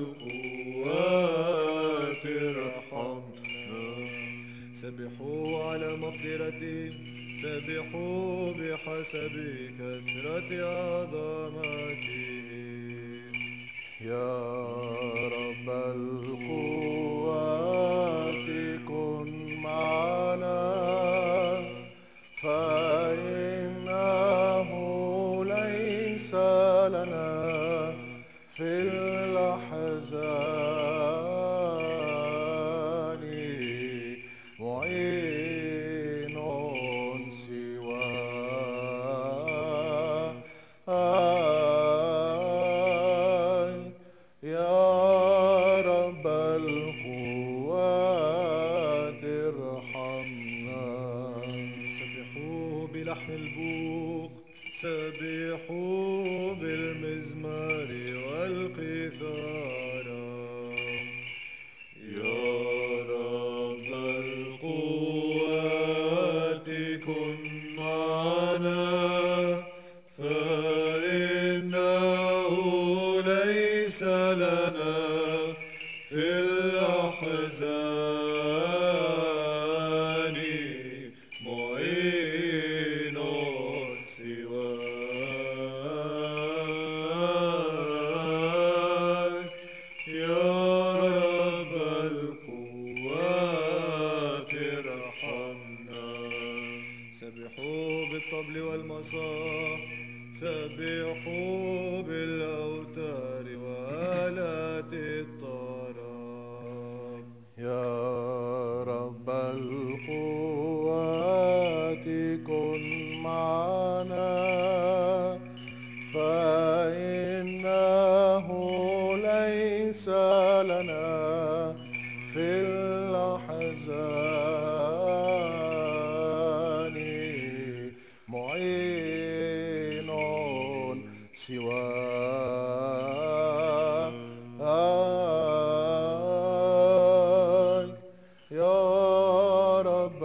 القوات ارحمنا. سبحوا على مقدرتي، سبحوا بحسب كثرة عظمته. يا رب القوات كن معنا، فإنه ليس لنا في الأحزان معين سواك. يا رب القوات ارحمنا. سبحوا بلحن البوق، سبحوا بالمزمار والقيثارة. يا رب القوات كن معنا، فإنه ليس لنا في الأحزان معين سواك يا رب القوات ارحمنا. سبحوا بالطبل والمصاح، سبحوا بالأوتار وآلات الطرب. يا رب القوات كن معنا، فإنه ليس لنا في الأحزان معين سواك يا رب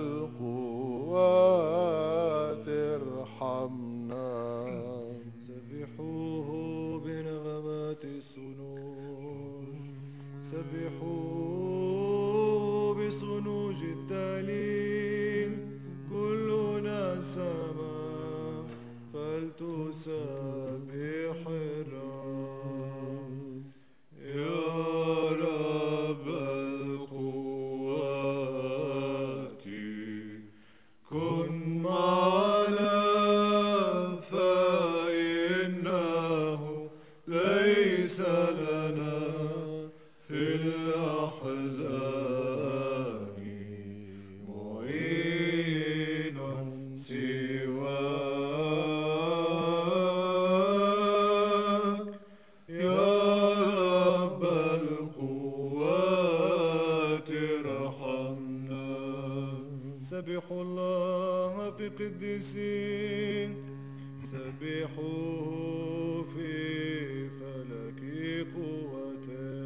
القوات ارحمنا. سبحوه بنغمات الصنوج، سبحوه بصنوج التهليل، كلنا سما فلتسبح الرب. يا رب القوات كن معنا، فإنه ليس لنا في الأحزان معين سواك يا رب القوات ارحمنا. سبحوا الله في قديسين، سبحوه في فلك قوته.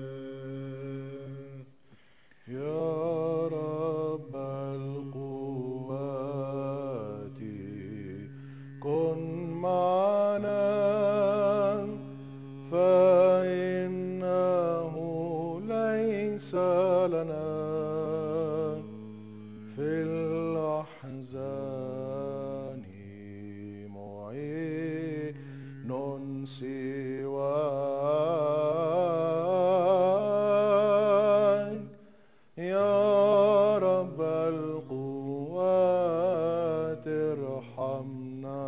يا رب القوات كن معنا، فإنه ليس لنا في الأحزان معين سواك يا رب القوات ارحمنا.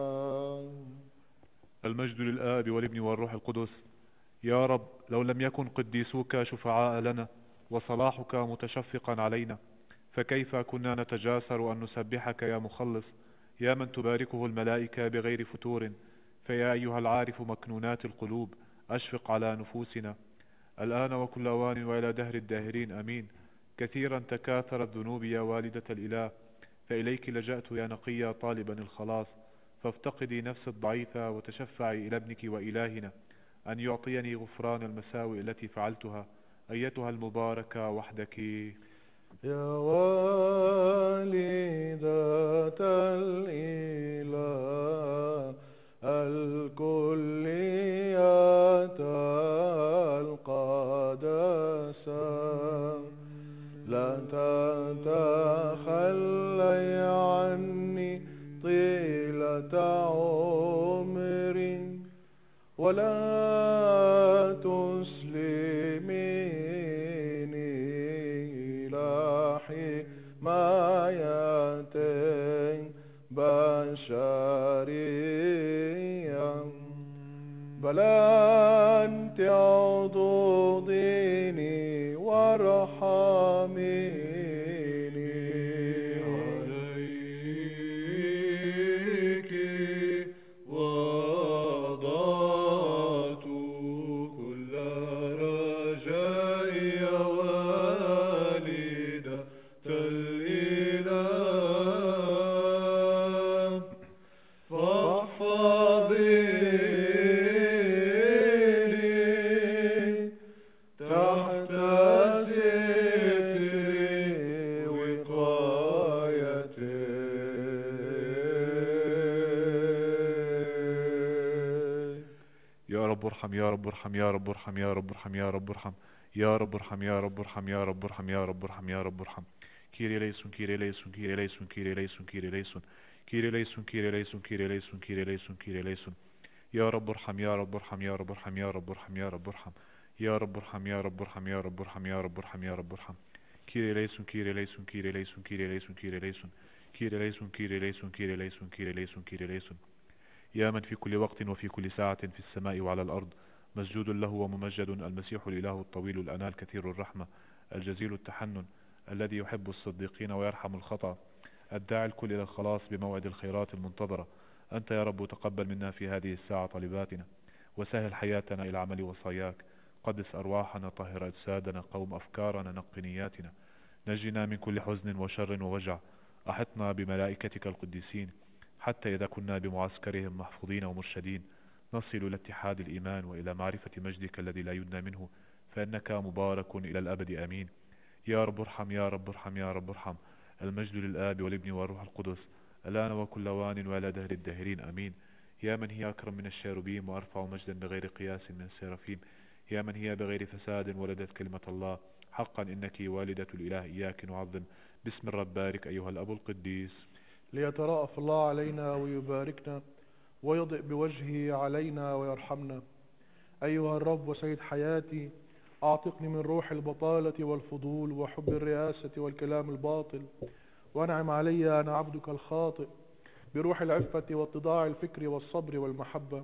المجد للآب والابن والروح القدس. يا رب، لو لم يكن قديسوك شفعاء لنا وصلاحك متشفقا علينا، فكيف كنا نتجاسر أن نسبحك يا مخلص، يا من تباركه الملائكة بغير فتور. فيا أيها العارف مكنونات القلوب، أشفق على نفوسنا الآن وكل أوان وإلى دهر الداهرين أمين. كثيرا تكاثرت ذنوبي يا والدة الإله، فإليك لجأت يا نقية طالبا الخلاص. فافتقدي نفس الضعيفة وتشفعي إلى ابنك وإلهنا أن يعطيني غفران المساوئ التي فعلتها، أيتها المباركة وحدك. يا والدة الإله الكلية القداسة، لا تتخلي عني طيلة عمري، ولا تسلميني إلى حماية بشرية، بل أنت عضديني وارحميني. عليك وضعت كل رجائي يا والدة الإله، فاحفظي لي تحت ارحم يا رب ارحم يا رب ارحم يا رب ارحم يا رب ارحم يا رب ارحم يا رب ارحم يا رب ارحم يا رب ارحم يا رب ارحم كيري ليسون كيري ليسون كيري ليسون كيري ليسون كيري ليسون كيري ليسون كيري ليسون كيري ليسون كيري ليسون كيري ليسون يا رب ارحم يا رب ارحم يا رب ارحم يا رب ارحم يا رب ارحم يا رب ارحم يا رب ارحم يا رب ارحم يا رب ارحم يا رب ارحم كيري ليسون كيري ليسون كيري ليسون كيري ليسون كيري ليسون كيري ليسون كيري ليسون كيري ليسون كيري ليسون كيري ليسون يا من في كل وقت وفي كل ساعة في السماء وعلى الأرض مسجود له وممجد المسيح الإله الطويل الأنال كثير الرحمة الجزيل التحنن الذي يحب الصديقين ويرحم الخطأ الداعي الكل إلى الخلاص بموعد الخيرات المنتظرة. أنت يا رب تقبل منا في هذه الساعة طلباتنا وسهل حياتنا إلى عمل وصاياك. قدس أرواحنا، طهر أجسادنا، قوم أفكارنا، نق نياتنا، نجنا من كل حزن وشر ووجع. أحطنا بملائكتك القديسين حتى إذا كنا بمعسكرهم محفوظين ومرشدين نصل إلى اتحاد الإيمان وإلى معرفة مجدك الذي لا يدنى منه، فإنك مبارك إلى الأبد آمين. يا رب ارحم يا رب ارحم يا رب ارحم. المجد للآب والابن والروح القدس الآن وكل وان وإلى دهر الداهرين آمين. يا من هي أكرم من الشيروبيم وأرفع مجدا بغير قياس من السرافيم، يا من هي بغير فساد ولدت كلمة الله، حقا إنك والدة الإله إياك نعظم. باسم الرب بارك أيها الأب القديس. ليترأف الله علينا ويباركنا ويضئ بوجهه علينا ويرحمنا. أيها الرب وسيد حياتي، أعتقني من روح البطالة والفضول وحب الرئاسة والكلام الباطل، وانعم علي أنا عبدك الخاطئ بروح العفة واتضاع الفكر والصبر والمحبة.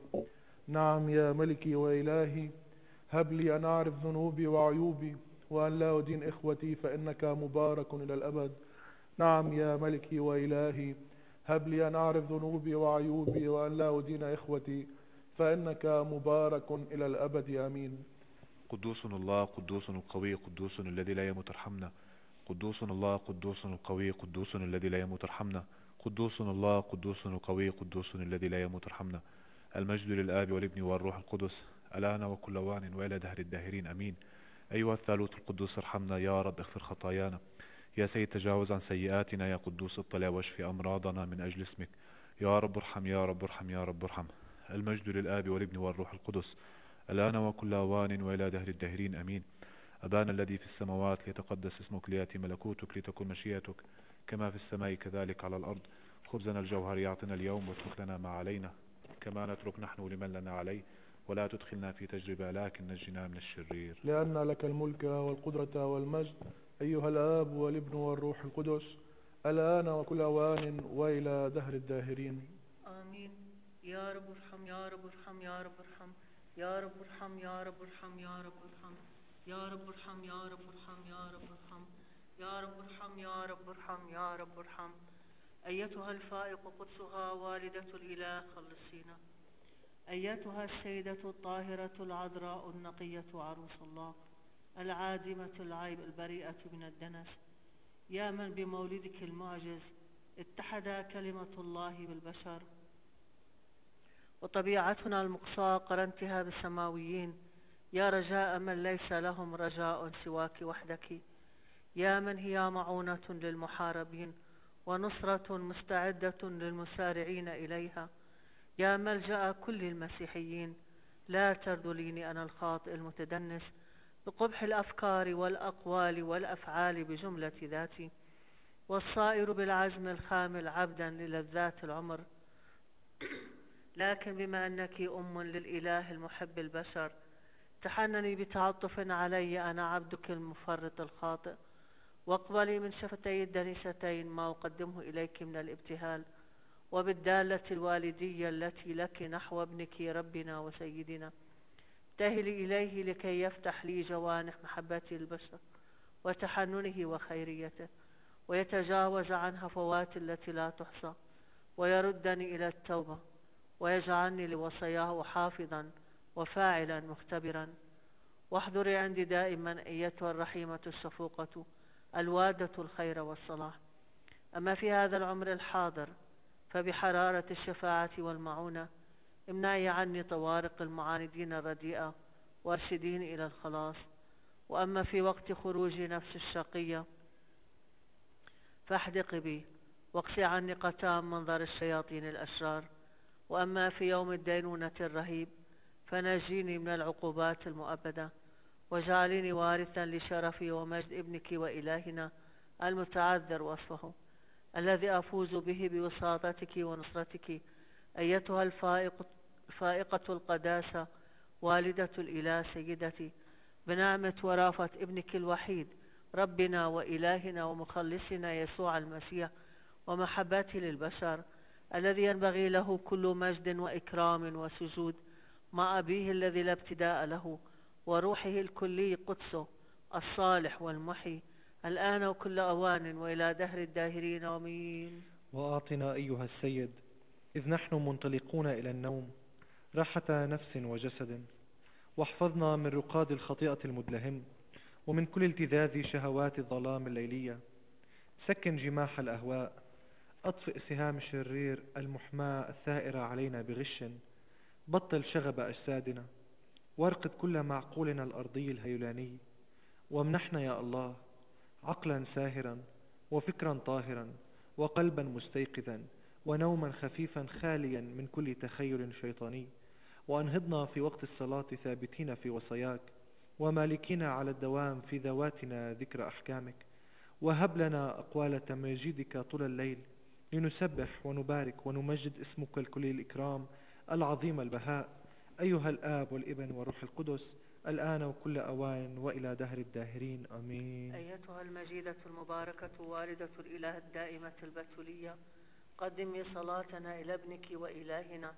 نعم يا ملكي وإلهي، هب لي أن أعرف ذنوبي وعيوبي وأن لا أدين إخوتي، فإنك مبارك إلى الأبد. نعم يا ملكي وإلهي، هب لي أن أعرف ذنوبي وعيوبي وأن لا أدين إخوتي، فإنك مبارك إلى الأبد آمين. قدوس الله، قدوس القوي، قدوس الذي لا يموت ارحمنا. قدوس الله، قدوس القوي، قدوس الذي لا يموت ارحمنا. قدوس الله، قدوس القوي، قدوس الذي لا يموت ارحمنا. المجد للآب والابن والروح القدس الآن وكل وان وإلى دهر الداهرين آمين. أيها الثالوث القدوس ارحمنا يا رب، اغفر خطايانا. يا سيد تجاوز عن سيئاتنا، يا قدوس اطلع واشفي أمراضنا من أجل اسمك. يا رب ارحم يا رب ارحم يا رب ارحم. المجد للآب والابن والروح القدس الآن وكل أوان وإلى دهر الداهرين آمين. أبانا الذي في السماوات، ليتقدس اسمك، ليأتي ملكوتك، لتكن مشيئتك كما في السماء كذلك على الأرض. خبزنا الجوهري أعطنا اليوم، واترك لنا ما علينا كما نترك نحن لمن لنا عليه، ولا تدخلنا في تجربة لكن نجنا من الشرير. لأن لك الملك والقدرة والمجد أيها الآب والابن والروح القدس الآن وكل أوان وإلى دهر الداهرين آمين. يا رب ارحم يا رب ارحم يا رب ارحم يا رب ارحم يا رب ارحم يا رب ارحم يا رب ارحم يا رب ارحم يا رب ارحم يا رب ارحم يا رب ارحم يا رب ارحم. أيتها الفائق قدسها والدة الإله خلصينا. أيتها السيدة الطاهرة العذراء النقية عروس الله العادمة العيب البريئة من الدنس، يا من بمولدك المعجز اتحد كلمة الله بالبشر، وطبيعتنا المقصاة قرنتها بالسماويين، يا رجاء من ليس لهم رجاء سواك وحدك، يا من هي معونة للمحاربين ونصرة مستعدة للمسارعين إليها، يا ملجأ كل المسيحيين. لا ترذليني أنا الخاطئ المتدنس بقبح الأفكار والأقوال والأفعال بجملة ذاتي، والصائر بالعزم الخامل عبدا للذات العمر. لكن بما أنك أم للإله المحب البشر، تحنني بتعطف علي أنا عبدك المفرط الخاطئ، واقبلي من شفتي الدنيستين ما أقدمه إليك من الابتهال، وبالدالة الوالدية التي لك نحو ابنك ربنا وسيدنا. ابتهلي إليه لكي يفتح لي جوانح محبة البشر وتحننه وخيريته، ويتجاوز عن هفوات التي لا تحصى، ويردني إلى التوبة، ويجعلني لوصاياه حافظا وفاعلا مختبرا. واحضري عندي دائما أيتها الرحيمة الشفوقة الوادة الخير والصلاح. أما في هذا العمر الحاضر فبحرارة الشفاعة والمعونة امنعي عني طوارق المعاندين الرديئة وارشديني إلى الخلاص. وأما في وقت خروج نفس الشقية فاحدقي بي واقصي عني قتام منظر الشياطين الأشرار. وأما في يوم الدينونة الرهيب فنجيني من العقوبات المؤبدة، واجعلني وارثا لشرف ومجد ابنك وإلهنا المتعذر وصفه، الذي أفوز به بوساطتك ونصرتك، أيتها الفائقة, الفائقة القداسة والدة الإله سيدتي، بنعمة ورافة ابنك الوحيد ربنا وإلهنا ومخلصنا يسوع المسيح، ومحبته للبشر، الذي ينبغي له كل مجد وإكرام وسجود مع أبيه الذي لا ابتداء له، وروحه الكلي قدسه الصالح والمحي، الآن وكل أوان وإلى دهر الداهرين آمين. وأعطنا أيها السيد إذ نحن منطلقون إلى النوم راحة نفس وجسد، واحفظنا من رقاد الخطيئة المدلهم ومن كل التذاذ شهوات الظلام الليلية. سكن جماح الأهواء، أطفئ سهام الشرير المحماة الثائرة علينا بغش، بطل شغب أجسادنا، وارقد كل معقولنا الأرضي الهيلاني، وامنحنا يا الله عقلا ساهرا وفكرا طاهرا وقلبا مستيقظا ونوما خفيفا خاليا من كل تخيل شيطاني، وأنهضنا في وقت الصلاة ثابتين في وصاياك، ومالكين على الدوام في ذواتنا ذكر أحكامك، وهب لنا أقوال تماجيدك طول الليل لنسبح ونبارك ونمجد اسمك الكلي الإكرام العظيم البهاء، أيها الآب والابن والروح القدس، الآن وكل أوان وإلى دهر الداهرين آمين. أيتها المجيدة المباركة والدة الإله الدائمة البتولية، قدمي صلاتنا إلى ابنك وإلهنا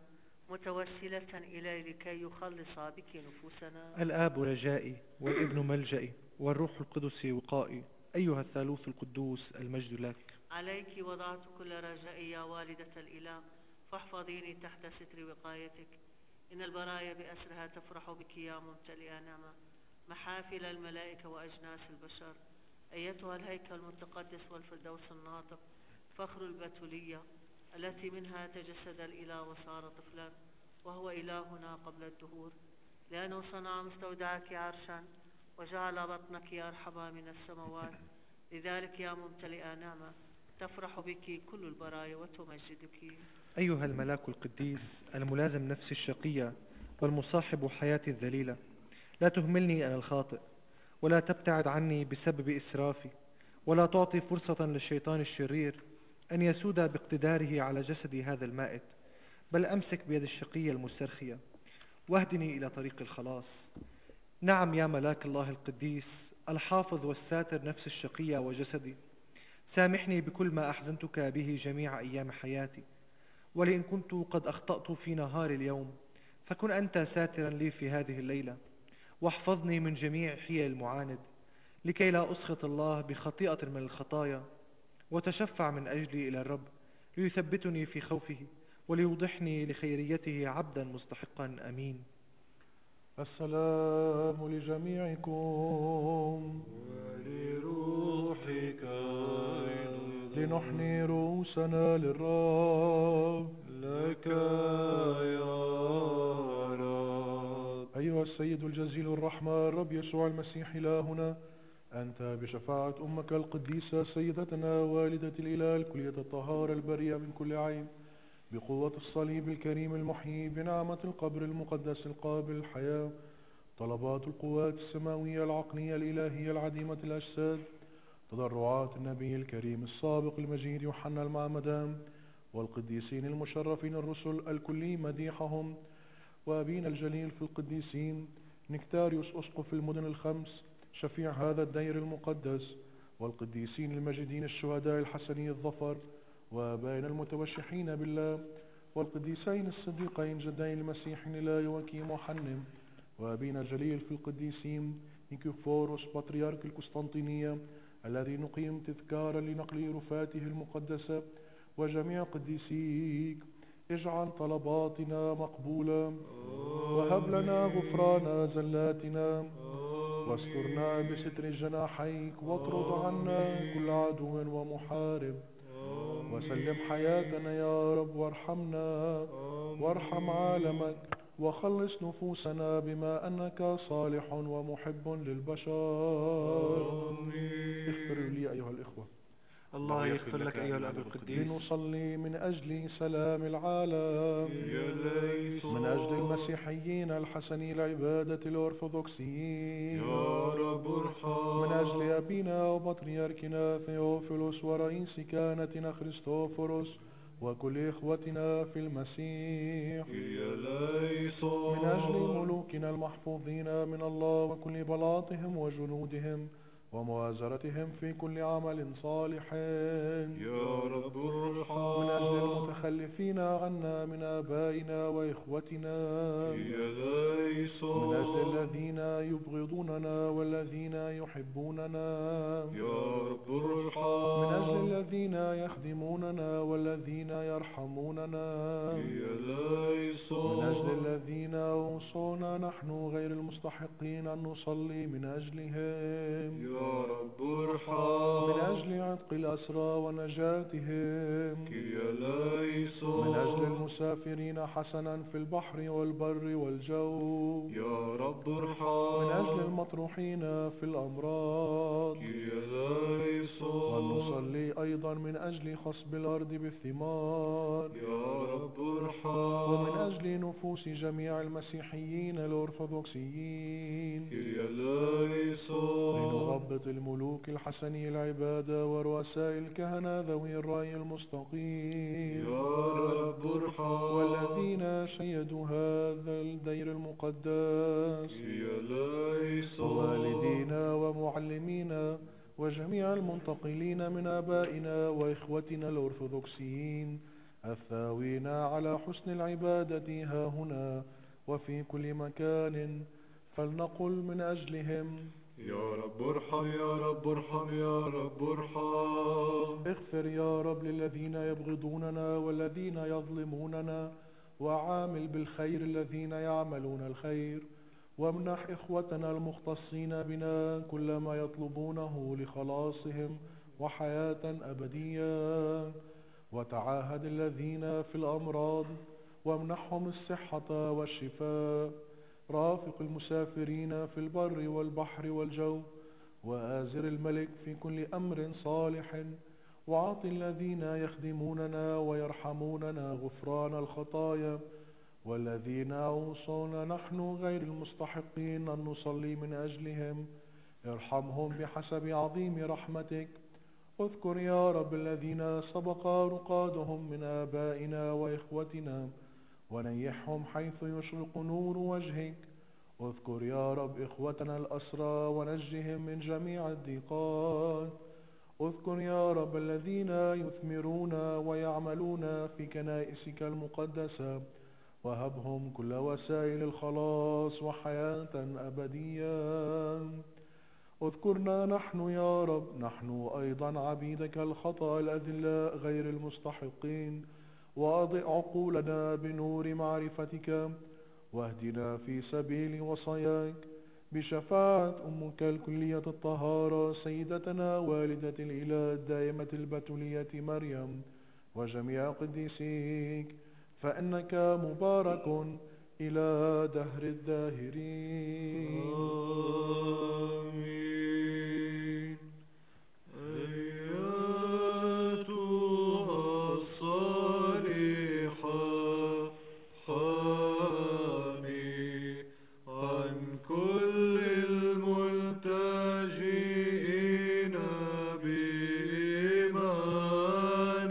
متوسلة إليه لكي يخلص بك نفوسنا. الآب رجائي والابن ملجئي والروح القدس وقائي، أيها الثالوث القدوس المجد لك. عليك وضعت كل رجائي يا والدة الإله، فاحفظيني تحت ستر وقايتك. إن البرايا بأسرها تفرح بك يا ممتلئة نعمة، محافل الملائكة وأجناس البشر، أيتها الهيكل المتقدس والفردوس الناطق، فخر البتولية التي منها تجسد الإله وصار طفلا وهو إلهنا قبل الدهور، لأنه صنع مستودعك عرشا وجعل بطنك أرحب من السماوات، لذلك يا ممتلئة نعمة تفرح بك كل البرايا وتمجدك. أيها الملاك القديس الملازم نفسي الشقية والمصاحب حياتي الذليلة، لا تهملني أنا الخاطئ، ولا تبتعد عني بسبب إسرافي، ولا تعطي فرصة للشيطان الشرير أن يسود باقتداره على جسدي هذا المائت، بل أمسك بيد الشقية المسترخية واهدني إلى طريق الخلاص. نعم يا ملاك الله القديس الحافظ والساتر نفس الشقية وجسدي، سامحني بكل ما أحزنتك به جميع أيام حياتي، ولئن كنت قد أخطأت في نهار اليوم فكن أنت ساترا لي في هذه الليلة، واحفظني من جميع حيل المعاند لكي لا أسخط الله بخطيئة من الخطايا، وتشفع من أجلي إلى الرب ليثبتني في خوفه وليوضحني لخيريته عبدا مستحقا. أمين. السلام لجميعكم ولروحك أيضا، لنحني رؤوسنا للرب. لك يا رب. أيها السيد الجزيل الرحمة الرب يسوع المسيح إلهنا، أنت بشفاعة أمك القديسة سيدتنا والدة الإله الكلية الطهارة البرية من كل عيب، بقوة الصليب الكريم المحيي، بنعمة القبر المقدس القابل الحياة، طلبات القوات السماوية العقلية الإلهية العديمة الأجساد، تضرعات النبي الكريم السابق المجيد يوحنا المعمدان، والقديسين المشرفين الرسل الكلي مديحهم، وأبينا الجليل في القديسين نكتاريوس أسقف المدن الخمس شفيع هذا الدير المقدس، والقديسين المجيدين الشهداء الحسني الظفر، وآبائنا المتوشحين بالله، والقديسين الصديقين جدي المسيح لا يوكيم وحنم، وأبينا الجليل في القديسين نيكيفوروس بطريرك القسطنطينية الذي نقيم تذكارا لنقل رفاته المقدسة، وجميع قديسيك. اجعل طلباتنا مقبولة، وهب لنا غفران زلاتنا، واسترنا بستر جناحيك، واطرد عنا كل عدو ومحارب، وسلم حياتنا يا رب، وارحمنا وارحم عالمك، وخلص نفوسنا بما أنك صالح ومحب للبشر. اغفروا لي أيها الإخوة. الله يغفر لك أيها الأب القديس. لنصلي من أجل سلام العالم، من أجل المسيحيين الحسني العبادة الأرثوذكسيين، يا رب ارحم. من أجل أبينا وبطريركنا ثيوفيلوس ورئيس كهنتنا خريستوفوروس وكل إخوتنا في المسيح، من أجل ملوكنا المحفوظين من الله وكل بلاطهم وجنودهم ومؤازرتهم في كل عمل صالح، يا رب ارحم. من أجل المتخلفين عنا من آبائنا وإخوتنا، من أجل الذين يبغضوننا والذين يحبوننا، يا رب ارحم. من أجل الذين يخدموننا والذين يرحموننا، من أجل الذين أوصونا نحن غير المستحقين أن نصلي من أجلهم، يا رب ارحم. من أجل عتق الأسرى ونجاتهم، من من أجل المسافرين حسنا في البحر والبر والجو، يا رب ارحم. من أجل المطروحين في الأمراض، ونصلي أيضا من أجل خصب الأرض بالثمار، يا رب ارحم. ومن أجل نفوس جميع المسيحيين الأرثوذكسيين، لنغبط الملوك الحسني العبادة ورؤساء الكهنة ذوي الرأي المستقيم، يا رب ارحم. والذين شيدوا هذا الدير المقدس، ووالدينا ومعلمينا وجميع المنتقلين من آبائنا وإخوتنا الأرثوذكسيين الثاوين على حسن العبادة ها هنا وفي كل مكان، فلنقل من أجلهم: يا رب ارحم، يا رب ارحم، يا رب ارحم. اغفر يا رب للذين يبغضوننا والذين يظلموننا، وعامل بالخير الذين يعملون الخير، وامنح إخوتنا المختصين بنا كل ما يطلبونه لخلاصهم وحياة أبدية، وتعاهد الذين في الأمراض وامنحهم الصحة والشفاء، رافق المسافرين في البر والبحر والجو، وآزر الملك في كل أمر صالح، وأعط الذين يخدموننا ويرحموننا غفران الخطايا، والذين أوصونا نحن غير المستحقين أن نصلي من أجلهم ارحمهم بحسب عظيم رحمتك. اذكر يا رب الذين سبق رقادهم من آبائنا وإخوتنا، ونيحهم حيث يشرق نور وجهك. اذكر يا رب إخوتنا الأسرى ونجهم من جميع الضيقات. اذكر يا رب الذين يثمرون ويعملون في كنائسك المقدسة، وهبهم كل وسائل الخلاص وحياة أبدية. اذكرنا نحن يا رب، نحن أيضا عبيدك الخطأ الأذلاء غير المستحقين، وأضئ عقولنا بنور معرفتك، واهدنا في سبيل وصاياك بشفاعة أمك الكلية الطهارة سيدتنا والدة الإله الدائمة البتولية مريم وجميع قديسيك، فإنك مبارك إلى دهر الداهرين. آمين. أيتها الصالحة حامي عن كل الملتجئين بإيمان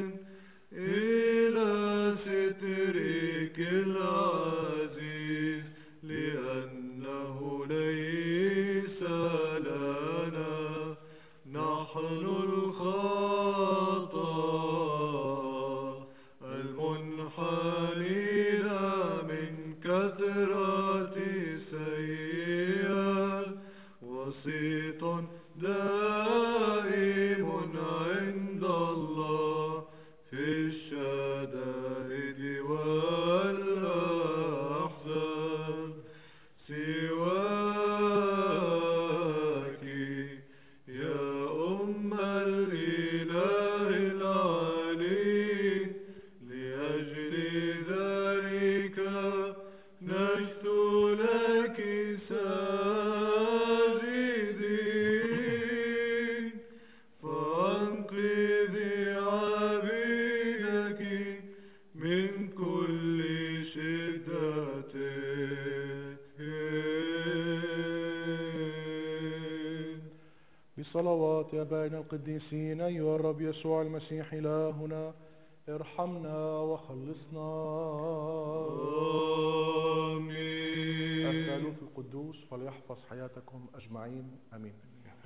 إلى سترك العزيز، لأنه ليس لنا نحن الخطا المنحنين من كثرة السيئات، وسيط دائم عند الله في الشدائد والأحزان، سواك يا أم الإله العلي. لأجل ذلك نشد لك ساجدين، فأنقذ بصلوات آبائنا القديسين أيها الرب يسوع المسيح إلهنا ارحمنا وخلصنا. آمين. الثالوث القدوس فليحفظ حياتكم أجمعين آمين.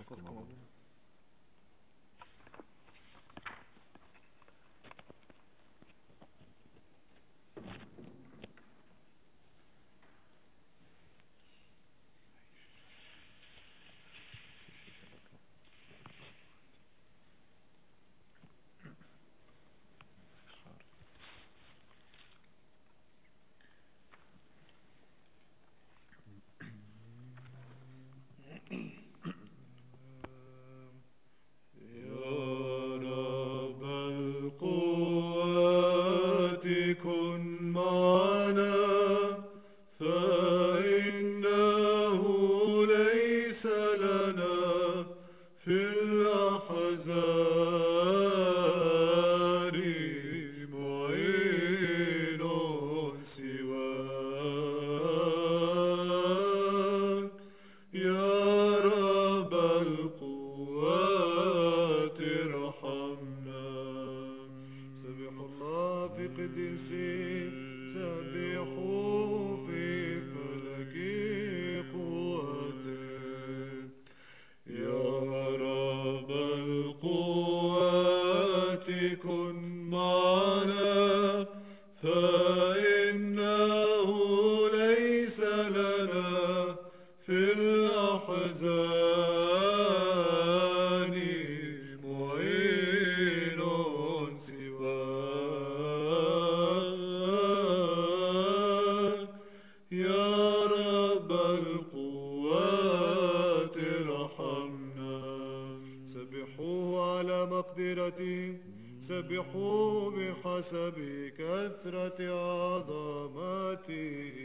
سبحوا بحسب كثرة عظمته.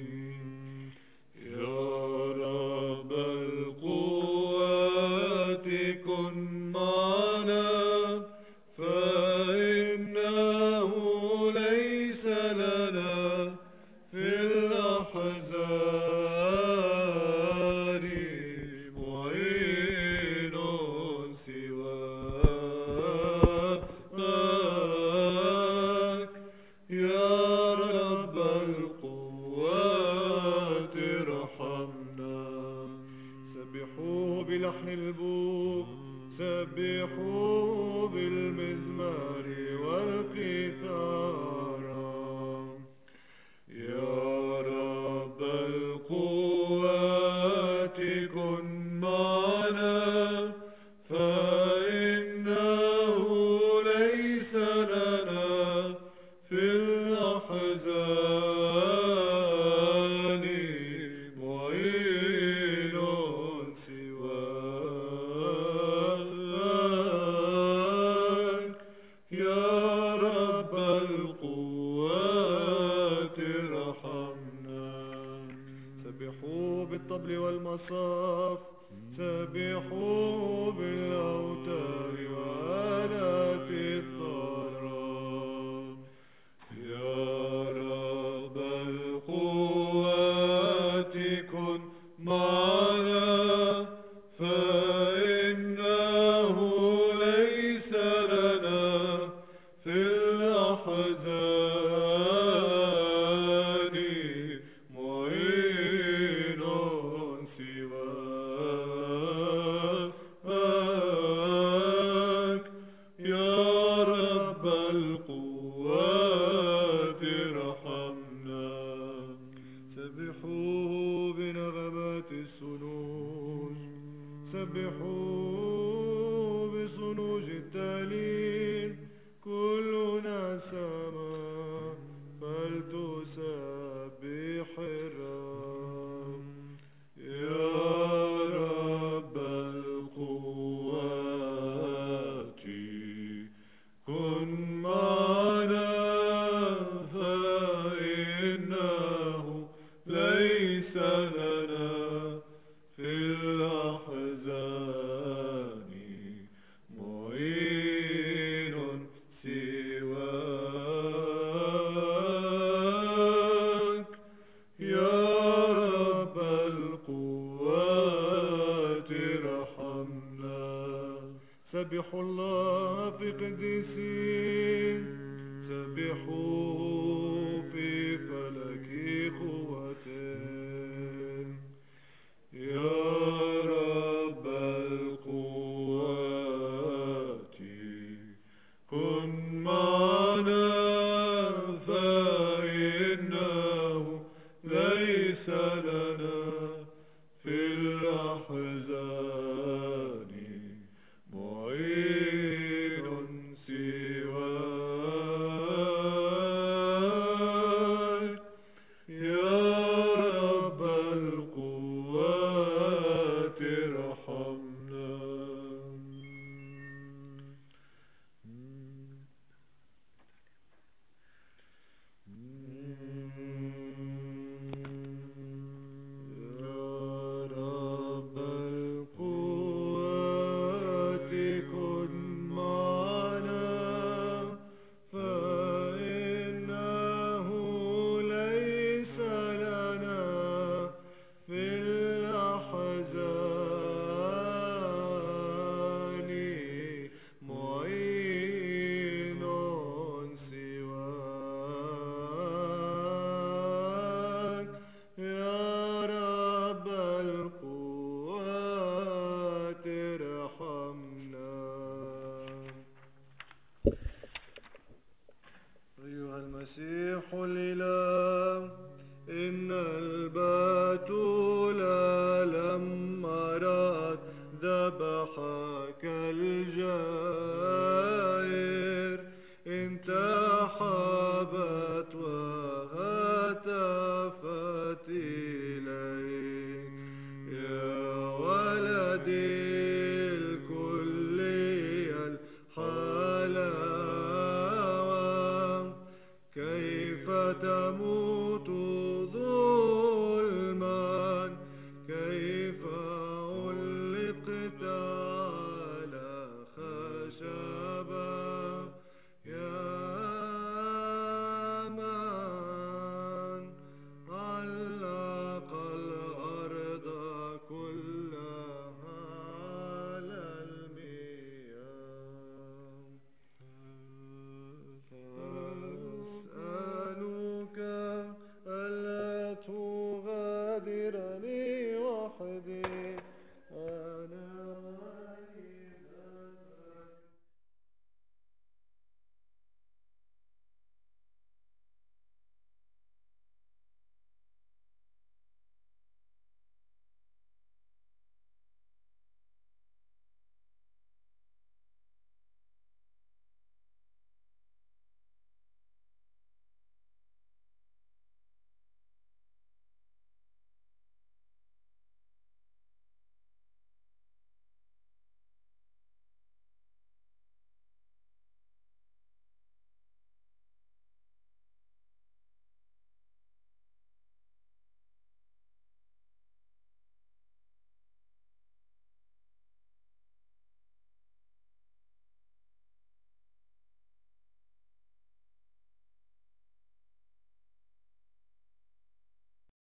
يا رب القوات كن معنا فإنه ليس لنا في الأحزان معين سواك. يا رب القوات ارحمنا. سبحوا بلحن البوق، سبحوا بالمزمار والقيثارة. يا رب القوات كن معنا فإنه ليس لنا في الأحزان معين سواك. يا رب القوات ارحمنا. سبحوا بالطبل والمصاف، سبحوا بالأوتار وآلات الطرب. يا رب القوات كن معنا فإنه ليس لنا في الأحزان معين سواك. يا رب القوات ارحمنا. سبحوا بنغمات السنوج، سبحوا بصنوج التالين. كلنا سما فلتسبح الرب. يا رب القوات كن معنا فإنه ليس لنا في الأحزان معين سواك. يا سبحوا الله في قديسين، سبحوا في فلك قوتين. يا رب القوات كن معنا، فإنه ليس لنا في الأحزان معين سواك. يا رب القوات ارحمنا. المسيح الإله، إن البتول لما رأت ذبحك الجائر انتحبت وهتفت إليه. يا ولدي